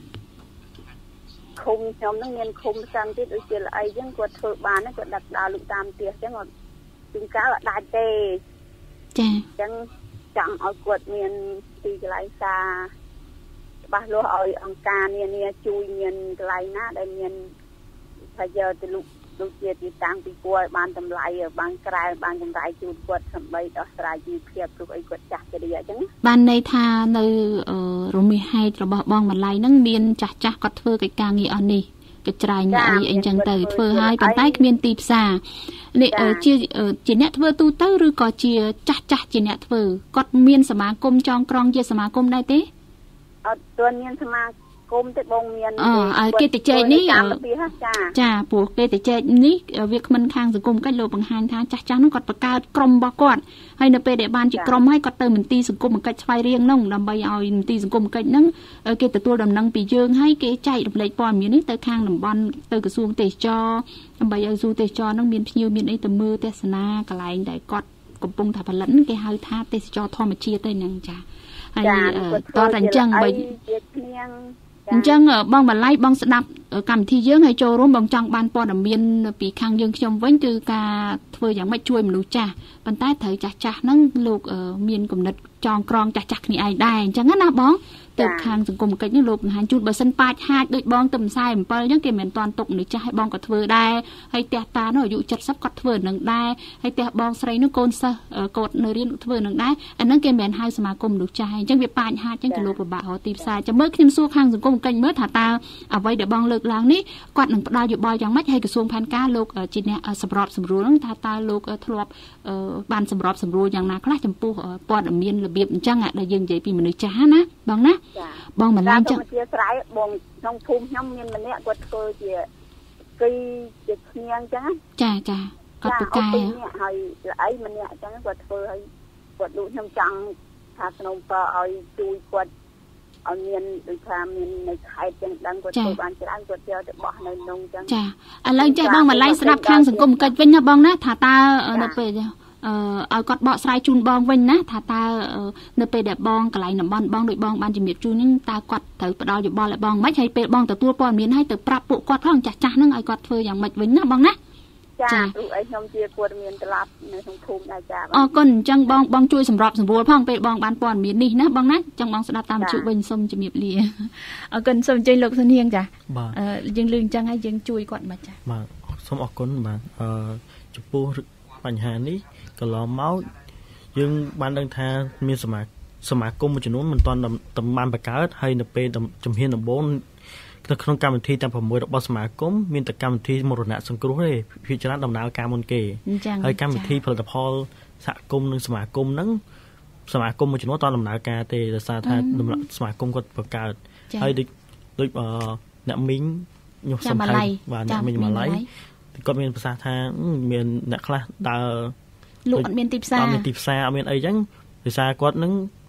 ឃុំខ្ញុំហ្នឹងមានឃុំផ្សេងទៀតដូចជាល្អីចឹងគាត់ធ្វើបានគាត់ដឹកដើរលក់តាមផ្ទះចឹងអត់ជួនកាលអត់ដាច់ទេចាចឹងចង់ឲ្យគាត់មានទីកន្លែងសារច្បាស់លាស់ឲ្យអង្គការនានាជួយមានកន្លែងណាដែលមានថាយកទៅលក់ដូចជាទីតាំងពីគាត់បានតម្លៃបានក្រែបានចម្រៃជូនគាត់ដើម្បីដោះស្រាយជីវភាពព្រោះអីគាត់ចាស់ជរាអញ្ចឹងបានន័យថានៅរមាសហេតុរបស់បងម៉ាឡៃហ្នឹងមានចាស់ចាស់គាត់ធ្វើកិច្ចការងារអស់នេះកិច្ចច្រាញអីអីចឹងទៅធ្វើឲ្យប៉ុន្តែគ្មានទីផ្សារនេះជាជាអ្នកធ្វើទូទៅឬក៏ជាចាស់ចាស់ជាអ្នកធ្វើគាត់មានសមាគមចងក្រងជាសមាគមដែរទេអត់ទាន់មានសមាគមទេបងមានអើគេទៅចែកនេះចាព្រោះគេទៅចែកនេះវាគ្មិនខាងសង្គមកិច្ចលោកបង្ហាញថាចាស់ចាស់នោះគាត់បង្កើតក្រុមរបស់គាត់ហើយនៅពេលដែលបានជាក្រុមហើយគាត់ទៅមន្ទីរសង្គមកិច្ចស្វ័យរៀងនោះដើម្បីឲ្យមន្ទីរសង្គមកិច្ចហ្នឹងគេទទួលដំណឹងពីយើងហើយគេចែករំលែកព័ត៌មាននេះទៅខាងតំបន់ទៅក្រសួងទេសចរដើម្បីឲ្យក្រសួងទេសចរហ្នឹងមានភ្ញៀវមានអីទៅមើលទស្សនាកន្លែងដែលគាត់កំពុងតែផលិតគេហៅថាទេសចរធម្មជាតិទៅហ្នឹងចាហើយតើតែអញ្ចឹងបើអញ្ចឹងបងម៉ាឡៃបងស្ដាប់កម្មវិធីយើងហើយចូលរួមបងចង់បានព័ត៌មានពីខាងយើងខ្ញុំវិញគឺការធ្វើយ៉ាងម៉េចជួយមនុស្សចាស់ប៉ុន្តែត្រូវចាស់ចាស់ហ្នឹងលោកមានគំនិតចងក្រងចាស់ចាស់គ្នាឯងដែរអញ្ចឹងណាបងទៅខាងសង្គមកិច្ចនេះលោកបង្ហាញជូនបើសិនប៉ាចហាចដូចបងទៅម្សៅអំពិលអញ្ចឹងគេមិនតាន់ទុកមនុស្សចាស់ឲ្យបងក៏ធ្វើដែរហើយផ្ទះតានោះអាយុเจ็ดสิบគាត់ធ្វើនឹងដែរហើយផ្ទះបងស្រីនោះកូនសិស្សកូននៅរៀនធ្វើនឹងដែរអាហ្នឹងគេមិនហៅសមាគមមនុស្សចាស់អញ្ចឹងវាប៉ាចហាចអញ្ចឹងគេលោកពិបាករកទីផ្សារចាំមើលខ្ញុំសួរខាងសង្គមកិច្ចមើលថាតើអ្វីដែលបងលើកឡើងនេះគាត់នឹងផ្ដល់យោបល់យ៉ាងម៉េចហើយក្រសួងផែនការលោកជាអ្នកសម្របសម្រួលហ្នឹងថាតើលោកធ្លាប់បានសម្របសម្រួលយ៉ាងណាខ្លះចំពោះព័ត៌មានរបៀបអញ្ចឹងដែលយើងនិយាយពីមនុស្សចាស់ណាបងណាបងមិនឡើងចឹងជាស្រ័យបងក្នុងភូមិខ្ញុំមានម្នាក់គាត់ធ្វើជាគីជាឈ្នាងចឹងចាចាគាត់ពូកែហើយអីម្នាក់អញ្ចឹងគាត់ធ្វើឲ្យគាត់ដូចខ្ញុំចង់ថាស្នើពរឲ្យជួយគាត់ឲ្យមានដូចថាមាននៅខេត្តចឹងដឹងគាត់ធ្វើបានច្រើនគាត់យកទៅបោះនៅក្នុងចឹងចាឥឡូវចេះបងម៉ាឡៃស្ដាប់ខាងសង្គមកិច្ចវិញណាបងណាថាតើនៅពេលអឺឲ្យគាត់បកស្រាយជូនបងវិញណាថាតើនៅពេលដែលបងកន្លែងតំបន់បងដូចបងបានជំរាបជូនហ្នឹងតើគាត់ត្រូវផ្ដល់យោបល់ឲ្យបងមិនហើយពេលបងទទួលព័ត៌មានឲ្យទៅប្រាប់ពួកគាត់ផងចាស់ចាស់ហ្នឹងឲ្យគាត់ធ្វើយ៉ាងម៉េចវិញណាបងណាចាព្រោះអីខ្ញុំជាព័ត៌មានត្រឡប់នៅក្នុងភូមិដែរចាអរគុណអញ្ចឹងបងបងជួយសម្របសម្រួលផងពេលបងបានព័ត៌មាននេះណាបងណាចឹងបងស្ដាប់តាមជុវិញសូមជំរាបលាអរគុណសូមអញ្ជើញលោកសុនហៀងចាយើងលឺអញ្ចឹងហើយយើងជួយគាត់មិនចាបាទសូមអរគុណបាទអឺចំពោះបញ្ហានេះកន្លងមកយើងបានដឹងថាមានសមាសមាគមមួយចំនួនមិនទាន់តំបានបង្កើតហើយនៅពេលជំហានដំបូងនៅក្នុងកម្មវិធីទាំងប្រាំមួយរបស់សមាគមមានតែកម្មវិធីមរណៈសង្គ្រោះទេភាគច្រើនដំណើរការមុនគេហើយកម្មវិធីផលិតផលសហគមន៍និងសមាគមហ្នឹងសមាគមមួយចំនួនតដំណើរការទេដោយសារថាសមាគមគាត់បង្កើតហើយដូចដូចអ្នកមីងញុះសំខាន់បាទអ្នកមីងម៉ាឡៃគាត់មានប្រសាសន៍ថាមានអ្នកខ្លះដើរលោកអត់មានទីផ្សារអត់មានទីផ្សារអត់មានអីចឹងដោយសារគាត់នឹង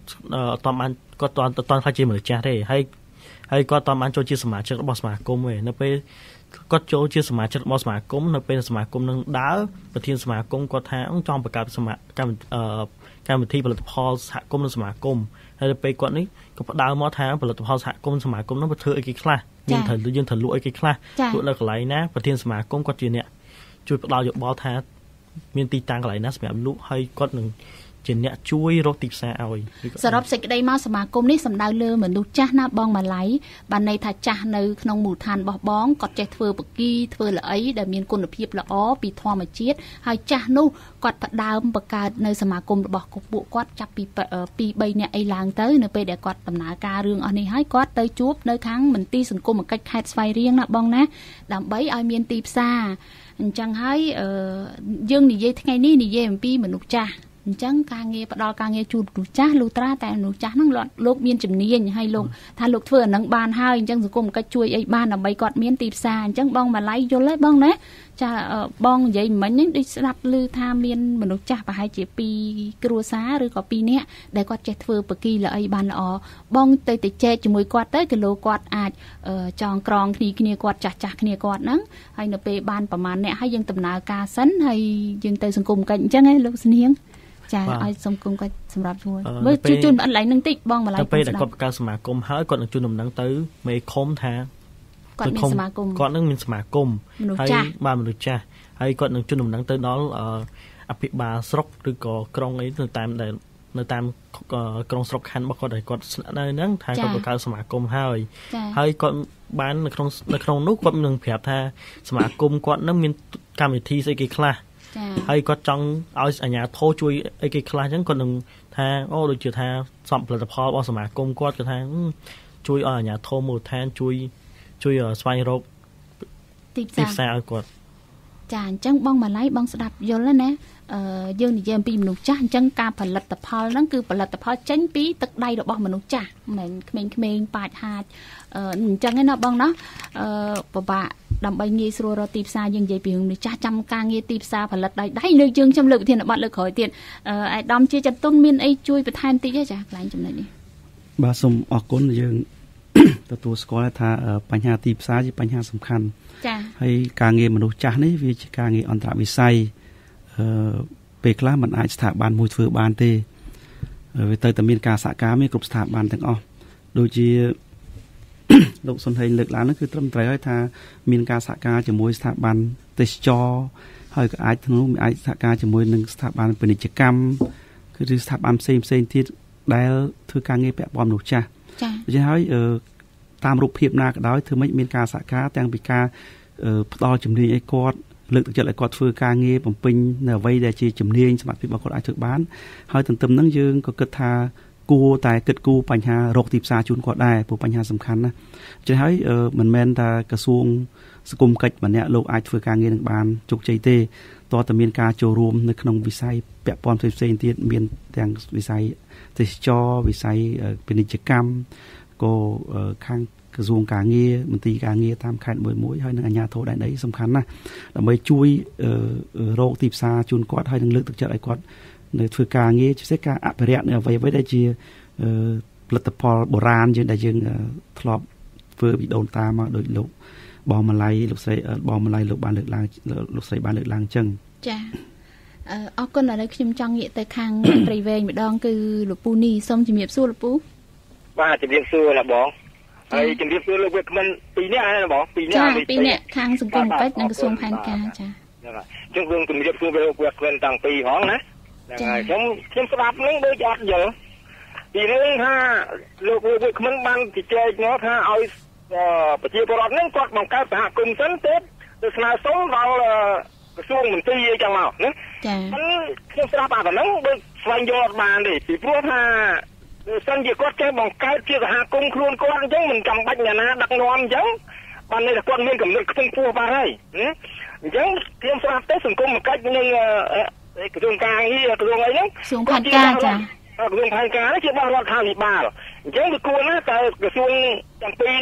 អត់បានគាត់អត់តន់ខ្លាចជាមនុស្សចាស់ទេហើយហើយគាត់អត់បានចូលជាសមាជិករបស់សមាគមទេនៅពេលគាត់ចូលជាសមាជិករបស់សមាគមនៅពេលសមាគមនឹងដើរប្រធានសមាគមគាត់ថាចង់បង្កើតសមាកម្មកម្មវិធីផលិតផលសហគមន៍នៅសមាគមហើយទៅពេលគាត់នេះក៏ផ្ដើមមកថាផលិតផលសហគមន៍សមាគមនោះធ្វើអីគេខ្លះយើងត្រូវយើងត្រូវលក់អីគេខ្លះលក់នៅកន្លែងណាប្រធានសមាគមគាត់ជាអ្នកជួយផ្ដល់យោបល់ថាមានទីតាំងកន្លែងណាសម្រាប់លក់ហើយគាត់នឹងជាអ្នកជួយរកទីផ្សារឲ្យសរុបសេចក្តីមកសមាគមនេះសំដៅលើមនុស្សចាស់ណាបងម៉ាឡៃបានន័យថាចាស់នៅក្នុងមូលដ្ឋានរបស់បងគាត់ចេះធ្វើបកីធ្វើល្អីដែលមានគុណភាពល្អពីធម្មជាតិហើយចាស់នោះគាត់ផ្ដើមបង្កើតនៅសមាគមរបស់ពួកគាត់ចាប់ពីពីបីនាក់អីឡើងទៅនៅពេលដែលគាត់ដំណើរការរឿងអស់នេះហើយគាត់ទៅជួបនៅខាងមន្ទីរសង្គមកិច្ចខេត្តស្វាយរៀងណាបងណាដើម្បីឲ្យមានទីផ្សារអញ្ចឹងហើយយើងនិយាយថ្ងៃនេះនិយាយអំពីមនុស្សចាស់អញ្ចឹងការងារផ្ដល់ការងារជូនមនុស្សចាស់លុះត្រាតែមនុស្សចាស់ហ្នឹងលោកមានជំនាញហើយលោកថាលោកធ្វើអានឹងបានហើយអញ្ចឹងសង្គមកិច្ចជួយអីបានដើម្បីគាត់មានទីផ្សារអញ្ចឹងបងម៉ាឡៃយល់ទេបងណាចាបងនិយាយមិញហ្នឹងដូចស្ដាប់ឮថាមានមនុស្សចាស់ប្រហែលជាពីរគ្រួសារឬក៏ពីរនាក់ដែលគាត់ចេះធ្វើបកីល្អីបានល្អបងទៅទៅចែកជាមួយគាត់ទៅគីឡូគាត់អាចចងក្រងគ្នាគ្នាគាត់ចាស់ចាស់គ្នាគាត់ហ្នឹងហើយនៅពេលបានប្រហែលអ្នកហើយយើងដំណើរការសិនហើយយើងទៅសង្គមកិច្ចអញ្ចឹងឯងលោកស្នៀងចាឲ្យសង្គមគាត់សម្រាប់ជួយមើលជួយជូនអត់ឡៃនឹងតិចបងម្ល៉េះទៅពេលដែលគាត់បង្កើតសមាគមហើយគាត់នឹងជូនដំណឹងទៅមេឃុំថាគាត់មានសមាគមគាត់នឹងមានសមាគមហើយបានមនុស្សចាស់ហើយគាត់នឹងជូនដំណឹងទៅដល់អភិបាលស្រុកឬក៏ក្រុងអីនៅតាមដែលនៅតាមក្រុងស្រុកខណ្ឌរបស់គាត់ដែលគាត់ស្នាក់នៅហ្នឹងថាគាត់បង្កើតសមាគមហើយហើយគាត់បាននៅក្នុងនៅក្នុងនោះគាត់នឹងប្រាប់ថាសមាគមគាត់នឹងមានកម្មវិធីស្អីគេខ្លះហើយគាត់ចង់ឲ្យអាជ្ញាធរជួយអីគេខ្លះអញ្ចឹងគាត់នឹងថាអូដូចជាថាសម្ផលិតផលរបស់សមាគមគាត់គាត់ថាជួយឲ្យអាជ្ញាធរមូលដ្ឋានជួយជួយស្វែងរកទីផ្សារឲ្យគាត់ចាអញ្ចឹងបងម៉ាឡៃបងស្ដាប់យល់ណាអឺយើងនិយាយអំពីមនុស្សចាស់អញ្ចឹងការផលិតផលហ្នឹងគឺផលិតផលចេញពីទឹកដៃរបស់មនុស្សចាស់មិនក្មេងៗប៉ាចហាចអញ្ចឹងឯណាបងណាអឺពិបាកដើម្បីងាយស្រួលរកទីផ្សារយើងនិយាយពីមនុស្សចាស់ចាំការងារទីផ្សារផលិតដៃដៃលើយើងខ្ញុំលើកវិធានបទលើក្រោយទៀតអឺអាយដាមជាចតុនមានអីជួយបន្ថែមតិចទេចាកន្លែងចំណុចនេះបាទសូមអរគុណយើងទទួលស្គាល់ថាបញ្ហាទីផ្សារជាបញ្ហាសំខាន់ចា៎ហើយការងារមនុស្សចាស់នេះវាជាការងារអន្តរវិស័យអឺពេលខ្លះมันអាចស្ថាប័នមួយធ្វើបានទេវាទៅតែមានការសហការមានគ្រប់ស្ថាប័នទាំងអស់ដូចជាលោកសុនហេងលើកឡើងនោះគឺត្រឹមត្រូវហើយថាមានការសហការជាមួយស្ថាប័នទេសចរហើយក៏អាចក្នុងនោះមានអាចសហការជាមួយនឹងស្ថាប័នពាណិជ្ជកម្មគឺស្ថាប័នផ្សេងផ្សេងទៀតដែលធ្វើការងារពាក់ព័ន្ធមនុស្សចាស់ចា៎ដូច្នេះហើយតាមរូបភាពណាក៏ដោយធ្វើម៉េចមានការសហការទាំងពីការផ្ដល់ជំនាញឲ្យគាត់លើកទឹកចិត្តឲ្យគាត់ធ្វើការងារបំពេញនៅអ្វីដែលជាជំនាញសមត្ថភាពរបស់គាត់អាចធ្វើបានហើយទន្ទឹមនឹងយើងក៏គិតថាគួរតែគិតគូរបញ្ហារកទីផ្សារជូនគាត់ដែរព្រោះបញ្ហាសំខាន់ណាស់អញ្ចឹងហើយមិនមែនថាក្រសួងសង្គមកិច្ចម្នាក់លោកអាចធ្វើការងារនឹងបានជោគជ័យទេតើតើមានការចូលរួមនៅក្នុងវិស័យពាក់ព័ន្ធផ្សេងៗទៀតមានទាំងវិស័យទេសចរវិស័យពាណិជ្ជកម្មក៏ខាងក្រសួងការងារមន្ទីរការងារតាមខេត្តមួយមួយហើយនឹងអាជ្ញាធរដែនដីសំខាន់ណាស់ដើម្បីជួយរកទីផ្សារជូនគាត់ហើយនឹងលើកទឹកចិត្តឲ្យគាត់នៅធ្វើការងារជាពិសេសការអភិរក្សនៅអ្វីៗដែលជាផលិតផលបុរាណយើងដែលយើងធ្លាប់ធ្វើពីដូនតាមកដោយលោកបងម៉ាឡៃលោកស្រីបងម៉ាឡៃលោកបានលើកឡើងលោកស្រីបានលើកឡើងអញ្ចឹងចាអរគុណឥឡូវខ្ញុំចង់ងាកទៅខាងព្រៃវែងម្ដងគឺលោកពូនីសូមជំរាបសួរលោកពូបាទជំរាបសួរណាបងហើយជំរាបសួរលោកវាគ្មិនពីរនាក់ណាបងពីរនាក់ចាពីរនាក់ខាងសង្គមកិច្ចនិងក្រសួងផែនការចាអញ្ចឹងខ្ញុំជំរាបសួរលោកវាគ្មិនតាំងពីហងណាហ្នឹងហើយខ្ញុំខ្ញុំស្ដាប់នឹងដូចអត់យល់ពីរឿងថាលោកវាគ្មិនបានជជែកមកថាឲ្យប្រជាពលរដ្ឋហ្នឹងគាត់បង្កើតសហគមន៍សិនទេទៅស្នើសុំដល់ក្រសួងមន្ត្រីអីចឹងមកណាចាខ្ញុំស្ដាប់អាហ្នឹងដូចស្វែងយល់អត់បានទេពីព្រោះថាសិនជាគាត់ចេះបង្កើតជាសហគមន៍ខ្លួនគាត់អញ្ចឹងមិនចាំបាច់អ្នកណាដឹកនាំអញ្ចឹងបានន័យថាគាត់មានកំណត់ខ្ពង់ខ្ពស់បានហើយអញ្ចឹងខ្ញុំស្ដាប់ទៅសង្គមកិច្ចនឹងក្រសួងការងារក្រសួងអីហ្នឹងក្រសួងផែនការចាក្រសួងផែនការនេះជារបស់រដ្ឋាភិបាលអញ្ចឹងវាគួរណាស់តែក្រសួងទាំងពីរហ្នឹង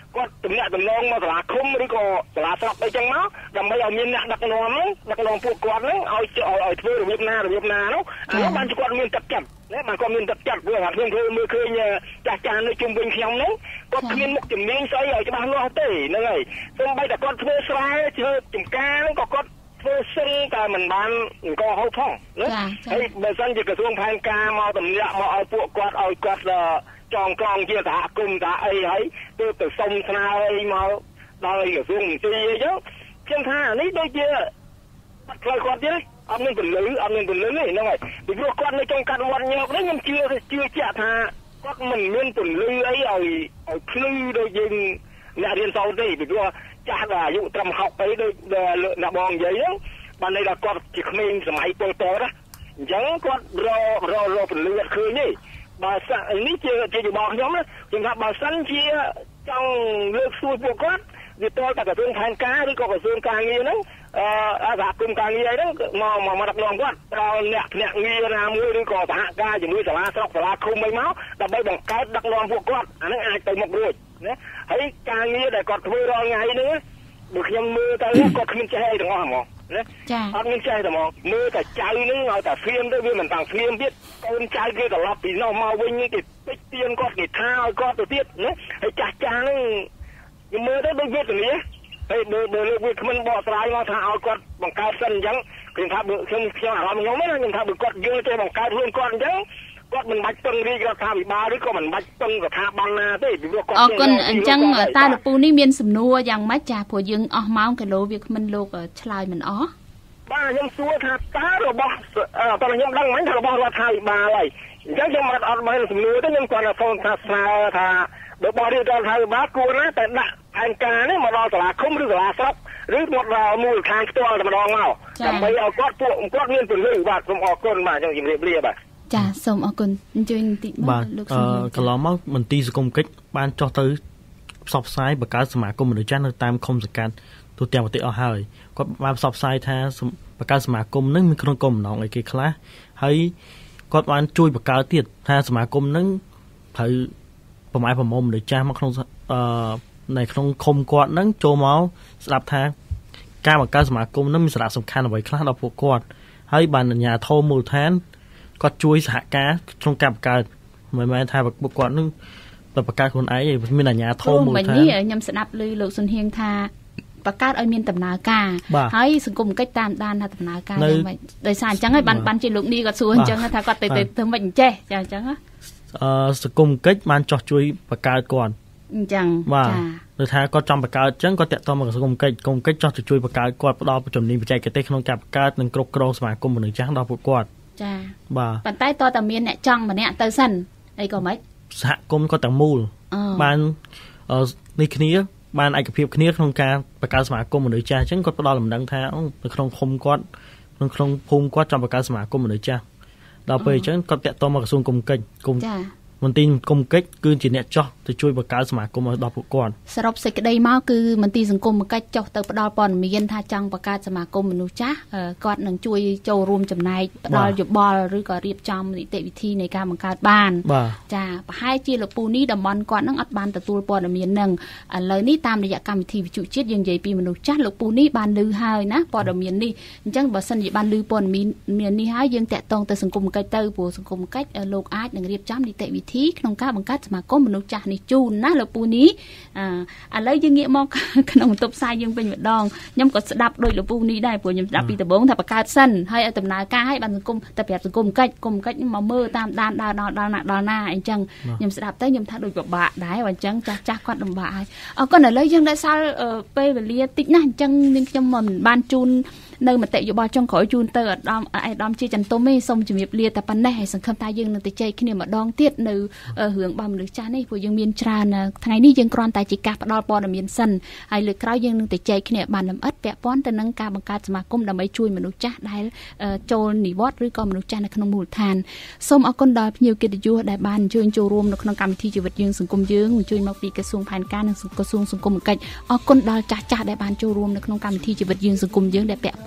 គាត់តំណាក់តំណងមកសាលាឃុំឬក៏សាលាស្រុកអីចឹងមកដើម្បីឲ្យមានអ្នកដឹកនាំហ្នឹងដឹកនាំពួកគាត់ហ្នឹងឲ្យឲ្យធ្វើរបៀបណារបៀបណានោះអានោះបានគាត់មានទឹកចិត្តណាបានគាត់មានទឹកចិត្តព្រោះថាខ្ញុំឃើញមើលឃើញចាស់ចាស់នៅជុំវិញខ្ញុំហ្នឹងគាត់គ្មានមុខជំនាញស្អីឲ្យច្បាស់លាស់ទេហ្នឹងហើយសូម្បីតែគាត់ធ្វើស្រែធ្វើចំការហ្នឹងក៏គាត់ធ្វើសិនតែមិនបានអង្គហូបផងណាហើយបើសិនជាក្រសួងផែនការមកតំណាក់មកឲ្យពួកគាត់ឲ្យគាត់ចងក្រងជាសហគមន៍ថាអីហើយទៅទៅសុំស្នើអីមកដល់ក្រសួងមន្ត្រីអីចឹងខ្ញុំថានេះដូចជាផ្លូវគាត់ទៀតអត់មានពលឺអត់មានពលឺទេហ្នឹងហើយពីព្រោះគាត់នៅtrongកាត់វត្តញោកនេះខ្ញុំជឿជឿជាក់ថាគាត់មិនមានពលឺអីឲ្យឲ្យភ្លឺដូចយើងអ្នករៀនសូត្រទេពីព្រោះចាស់ដល់អាយុត្រឹមហុកអីដូចអ្នកបងនិយាយហ្នឹងបានន័យថាគាត់ជាក្មេងសម័យពលពតណាអញ្ចឹងគាត់រររពលឺអត់ឃើញទេបើសិននេះជាជាយោបល់ខ្ញុំណាខ្ញុំថាបើសិនជាចង់លើកស្ទួយពួកគាត់វាតើតែក្រសួងផែនការឬក៏ក្រសួងការងារហ្នឹងអឺអាសហគមន៍ការងារហ្នឹងមកមកដឹកនាំគាត់ដល់អ្នកភ្នាក់ងារណាមួយឬក៏សហការជាមួយសាលាស្រុកសាលាឃុំអីមកដើម្បីបង្កើតដឹកនាំពួកគាត់អាហ្នឹងអាចទៅមុខរួចណាហើយការងារដែលគាត់ធ្វើរាល់ថ្ងៃហ្នឹងបើខ្ញុំមើលទៅគាត់គ្មានចេះអីទាំងអស់ហ្មងណាអត់មានចេះតែហ្មងមើលតែចៅហ្នឹងឲ្យតែហ្វៀមទៅវាមិនតាំងហ្វៀមទៀតកូនចៅគេត្រឡប់ពីនោះមកវិញគេពេចទៀនគាត់គេថាឲ្យគាត់ទៅទៀតណាហើយចាស់ចាស់ហ្នឹងខ្ញុំមើលទៅដូចវេទនាហើយបើបើលើកវាគ្មិនបកស្រាយមកថាឲ្យគាត់បង្កើតសិនអញ្ចឹងខ្ញុំថាបើខ្ញុំខ្ញុំអារម្មណ៍ខ្ញុំណាខ្ញុំថាបើគាត់យល់ទៅបង្កើតខ្លួនគាត់អញ្ចឹងគាត់មិនបាច់ពឹងរាជរដ្ឋាភិបាលឬក៏មិនបាច់ពឹងស្ថាប័នណាទេពីព្រោះគាត់អរគុណអញ្ចឹងតើលពូនេះមានសំណួរយ៉ាងម៉េចចាព្រោះយើងអស់ម៉ោងគីឡូវាគ្មិនលោកឆ្លើយមិនអស់បាទខ្ញុំសួរថាតើរបស់តើខ្ញុំដឹងមិនថារបស់រដ្ឋាភិបាលហើយអញ្ចឹងខ្ញុំអត់អត់មានសំណួរទេខ្ញុំគាត់ថាសូមថាស្នើថាបើបរិយារដ្ឋាភិបាលគួរណាតែដាក់ផែនការនេះមកដល់សាលាឃុំឬសាលាស្រុកឬមកដល់មូលដ្ឋានផ្ទាល់តែម្ដងមកដើម្បីឲ្យគាត់ពួកគាត់មានពលឺបាទសូមអរគុណបាទខ្ញុំជម្រាបលាបាទចាសូមអរគុណអញ្ជើញបន្តិចបាទលោកសុខកន្លងមកមន្ទីរសង្គមកិច្ចបានចុះទៅផ្សព្វផ្សាយបង្កើតសមាគមមនុស្សចាស់នៅតាមឃុំសង្កាត់ទូទាំងប្រទេសអស់ហើយគាត់បានផ្សព្វផ្សាយថាបង្កើតសមាគមនឹងមានក្នុងគោលបំណងអីគេខ្លះហើយគាត់បានជួយបង្កើតទៀតថាសមាគមនឹងត្រូវប្រម៉ែប្រមុំមនុស្សចាស់មកក្នុងអឺនៅក្នុងឃុំគាត់នឹងចូលមកស្ដាប់ថាការបង្កើតសមាគមនឹងមានសារៈសំខាន់អ្វីខ្លះដល់ពួកគាត់ហើយបានអាជ្ញាធរមូលដ្ឋានគាត់ជួយសហការក្នុងការបង្កើតមិនមែនថាពួកគាត់នឹងទៅបង្កើតខ្លួនឯងទេមានអាជ្ញាធរមូលដ្ឋាននេះខ្ញុំស្ដាប់ឮលោកសុនហៀងថាបង្កើតឲ្យមានដំណើរការហើយសង្គមកិច្ចតាមដានថាដំណើរការយ៉ាងម៉េចដោយសារអញ្ចឹងហើយបានបានជាលោកនេះគាត់សួរអញ្ចឹងថាគាត់ទៅទៅធ្វើមិនចេះចាអញ្ចឹងអឺសង្គមកិច្ចបានចោះជួយបង្កើតគាត់អញ្ចឹងចាដូចថាគាត់ចង់បង្កើតអញ្ចឹងគាត់តាក់ទងមកសង្គមកិច្ចសង្គមកិច្ចចោះទៅជួយបង្កើតគាត់ផ្ដល់ជំនាញបច្ចេកទេសក្នុងការបង្កើតនិងគ្រប់គ្រងសមាគមមនុស្សចាស់ដល់ពួកគាត់ចាបាទប៉ុន្តែតើតាមានអ្នកចង់ម្នាក់ទៅសិនអីក៏មិនសហគមន៍គាត់ទាំងមូលបាននេះគ្នាបានឯកភាពគ្នាក្នុងការបង្កើតសមាគមមនុស្សចាស់អញ្ចឹងគាត់ផ្ដល់លំនឹងថានៅក្នុងឃុំគាត់នៅក្នុងភូមិគាត់ចង់បង្កើតសមាគមមនុស្សចាស់ដល់ពេលអញ្ចឹងគាត់តាក់ទងមកក្រសួងគមកិច្ចគុំមន្ទីរគមកិច្ចគឺជាអ្នកចោះទៅជួយបង្កើតសមាគមឲ្យដល់ពួកគាត់សរុបសេចក្តីមកគឺមន្ទីរសង្គមកិច្ចចោះទៅផ្ដល់ព័ត៌មានថាចង់បង្កើតសមាគមមនុស្សចាស់គាត់នឹងជួយចូលរួមចំណែកផ្ដល់យោបល់ឬក៏រៀបចំនីតិវិធីនៃការបង្កើតបានចាប្រហែលជាលោកពូនេះតំបន់គាត់នឹងអត់បានទទួលព័ត៌មាននឹងឥឡូវនេះតាមរយៈកម្មវិធីវិទ្យុជាតិយើងនិយាយពីមនុស្សចាស់លោកពូនេះបានឮហើយណាព័ត៌មាននេះអញ្ចឹងបើសិនជាបានឮព័ត៌មាននេះហើយយើងតាក់ទងទៅសង្គមកិច្ចទៅព្រោះសង្គមកិច្ចលោកអាចនឹងរៀបចំនីតិវិធីក្នុងការបង្កើតសមាគមមនុស្សចាស់នេះជូនណាលោកពូនេះអឺឥឡូវយើងងាកមកក្នុងបន្ទប់ផ្សាយយើងវិញម្ដងខ្ញុំក៏ស្ដាប់ដោយលោកពូនេះដែរព្រោះខ្ញុំស្ដាប់ពីដំបូងថាបង្កើតសិនហើយឲ្យដំណើរការឲ្យបានសង្គមតែប្រាប់សង្គមកិច្ចគុំកិច្ចមកមើលតាមដានដល់ដល់ណាដល់ណាអញ្ចឹងខ្ញុំស្ដាប់ទៅខ្ញុំថាដូចពិបាកដែរអញ្ចឹងចាស់ចាស់គាត់លំបាកហើយអរគុណឥឡូវយើងដែលសល់ពេលវេលាតិចណាស់អញ្ចឹងនាងខ្ញុំមិនបានជូននៅមតិយោបល់ចុងក្រោយជូនទៅអាដាមអាដាមជាចន្ទុំទេសូមជម្រាបលាតែប៉ុណ្ណេះហើយសង្ឃឹមថាយើងនឹងទៅជែកគ្នាម្ដងទៀតនៅរឿងរបស់មនុស្សចាស់នេះព្រោះយើងមានច្រើនថ្ងៃនេះយើងគ្រាន់តែជាការផ្ដល់ព័ត៌មានសិនហើយលើកក្រោយយើងនឹងទៅជែកគ្នាបានលម្អិតពាក់ព័ន្ធទៅនឹងការបង្កើតសមាគមដើម្បីជួយមនុស្សចាស់ដែលចូលនិវត្តន៍ឬក៏មនុស្សចាស់នៅក្នុងមូលដ្ឋានសូមអរគុណដល់ភ្ញៀវកិត្តិយសដែលបានអញ្ជើញចូលរួមនៅក្នុងកម្មវិធីជីវិតយើងសង្គមយើងអញ្ជើញមកពីក្រសួងផែនការនិងក្រសួងសង្គមកិច្ចអរគុណដល់ចាស់ចាស់ដែលបានចូលរួមនៅក្នុងកម្មវិធីជីវិតយើងសង្គមយើងដែលពាក់ព័ន្ធ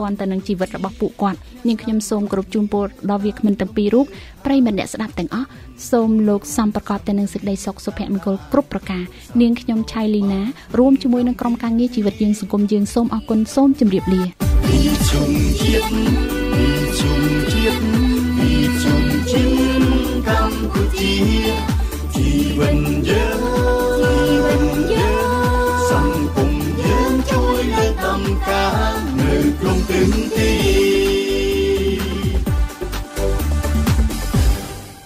ព័ន្ធទៅនឹងជីវិតរបស់ពួកគាត់នាងខ្ញុំសូមគោរពជូនពរដល់វាគ្មិនទាំងពីររូបប្រិយមិត្តអ្នកស្ដាប់ទាំងអស់សូមលោកសំប្រកបទៅនឹងសេចក្តីសុខសុភមង្គលគ្រប់ប្រការនាងខ្ញុំឆៃលីណារួមជាមួយនឹងក្រុមការងារជីវិតយើងសង្គមយើងសូមអរគុណសូមជម្រាបលា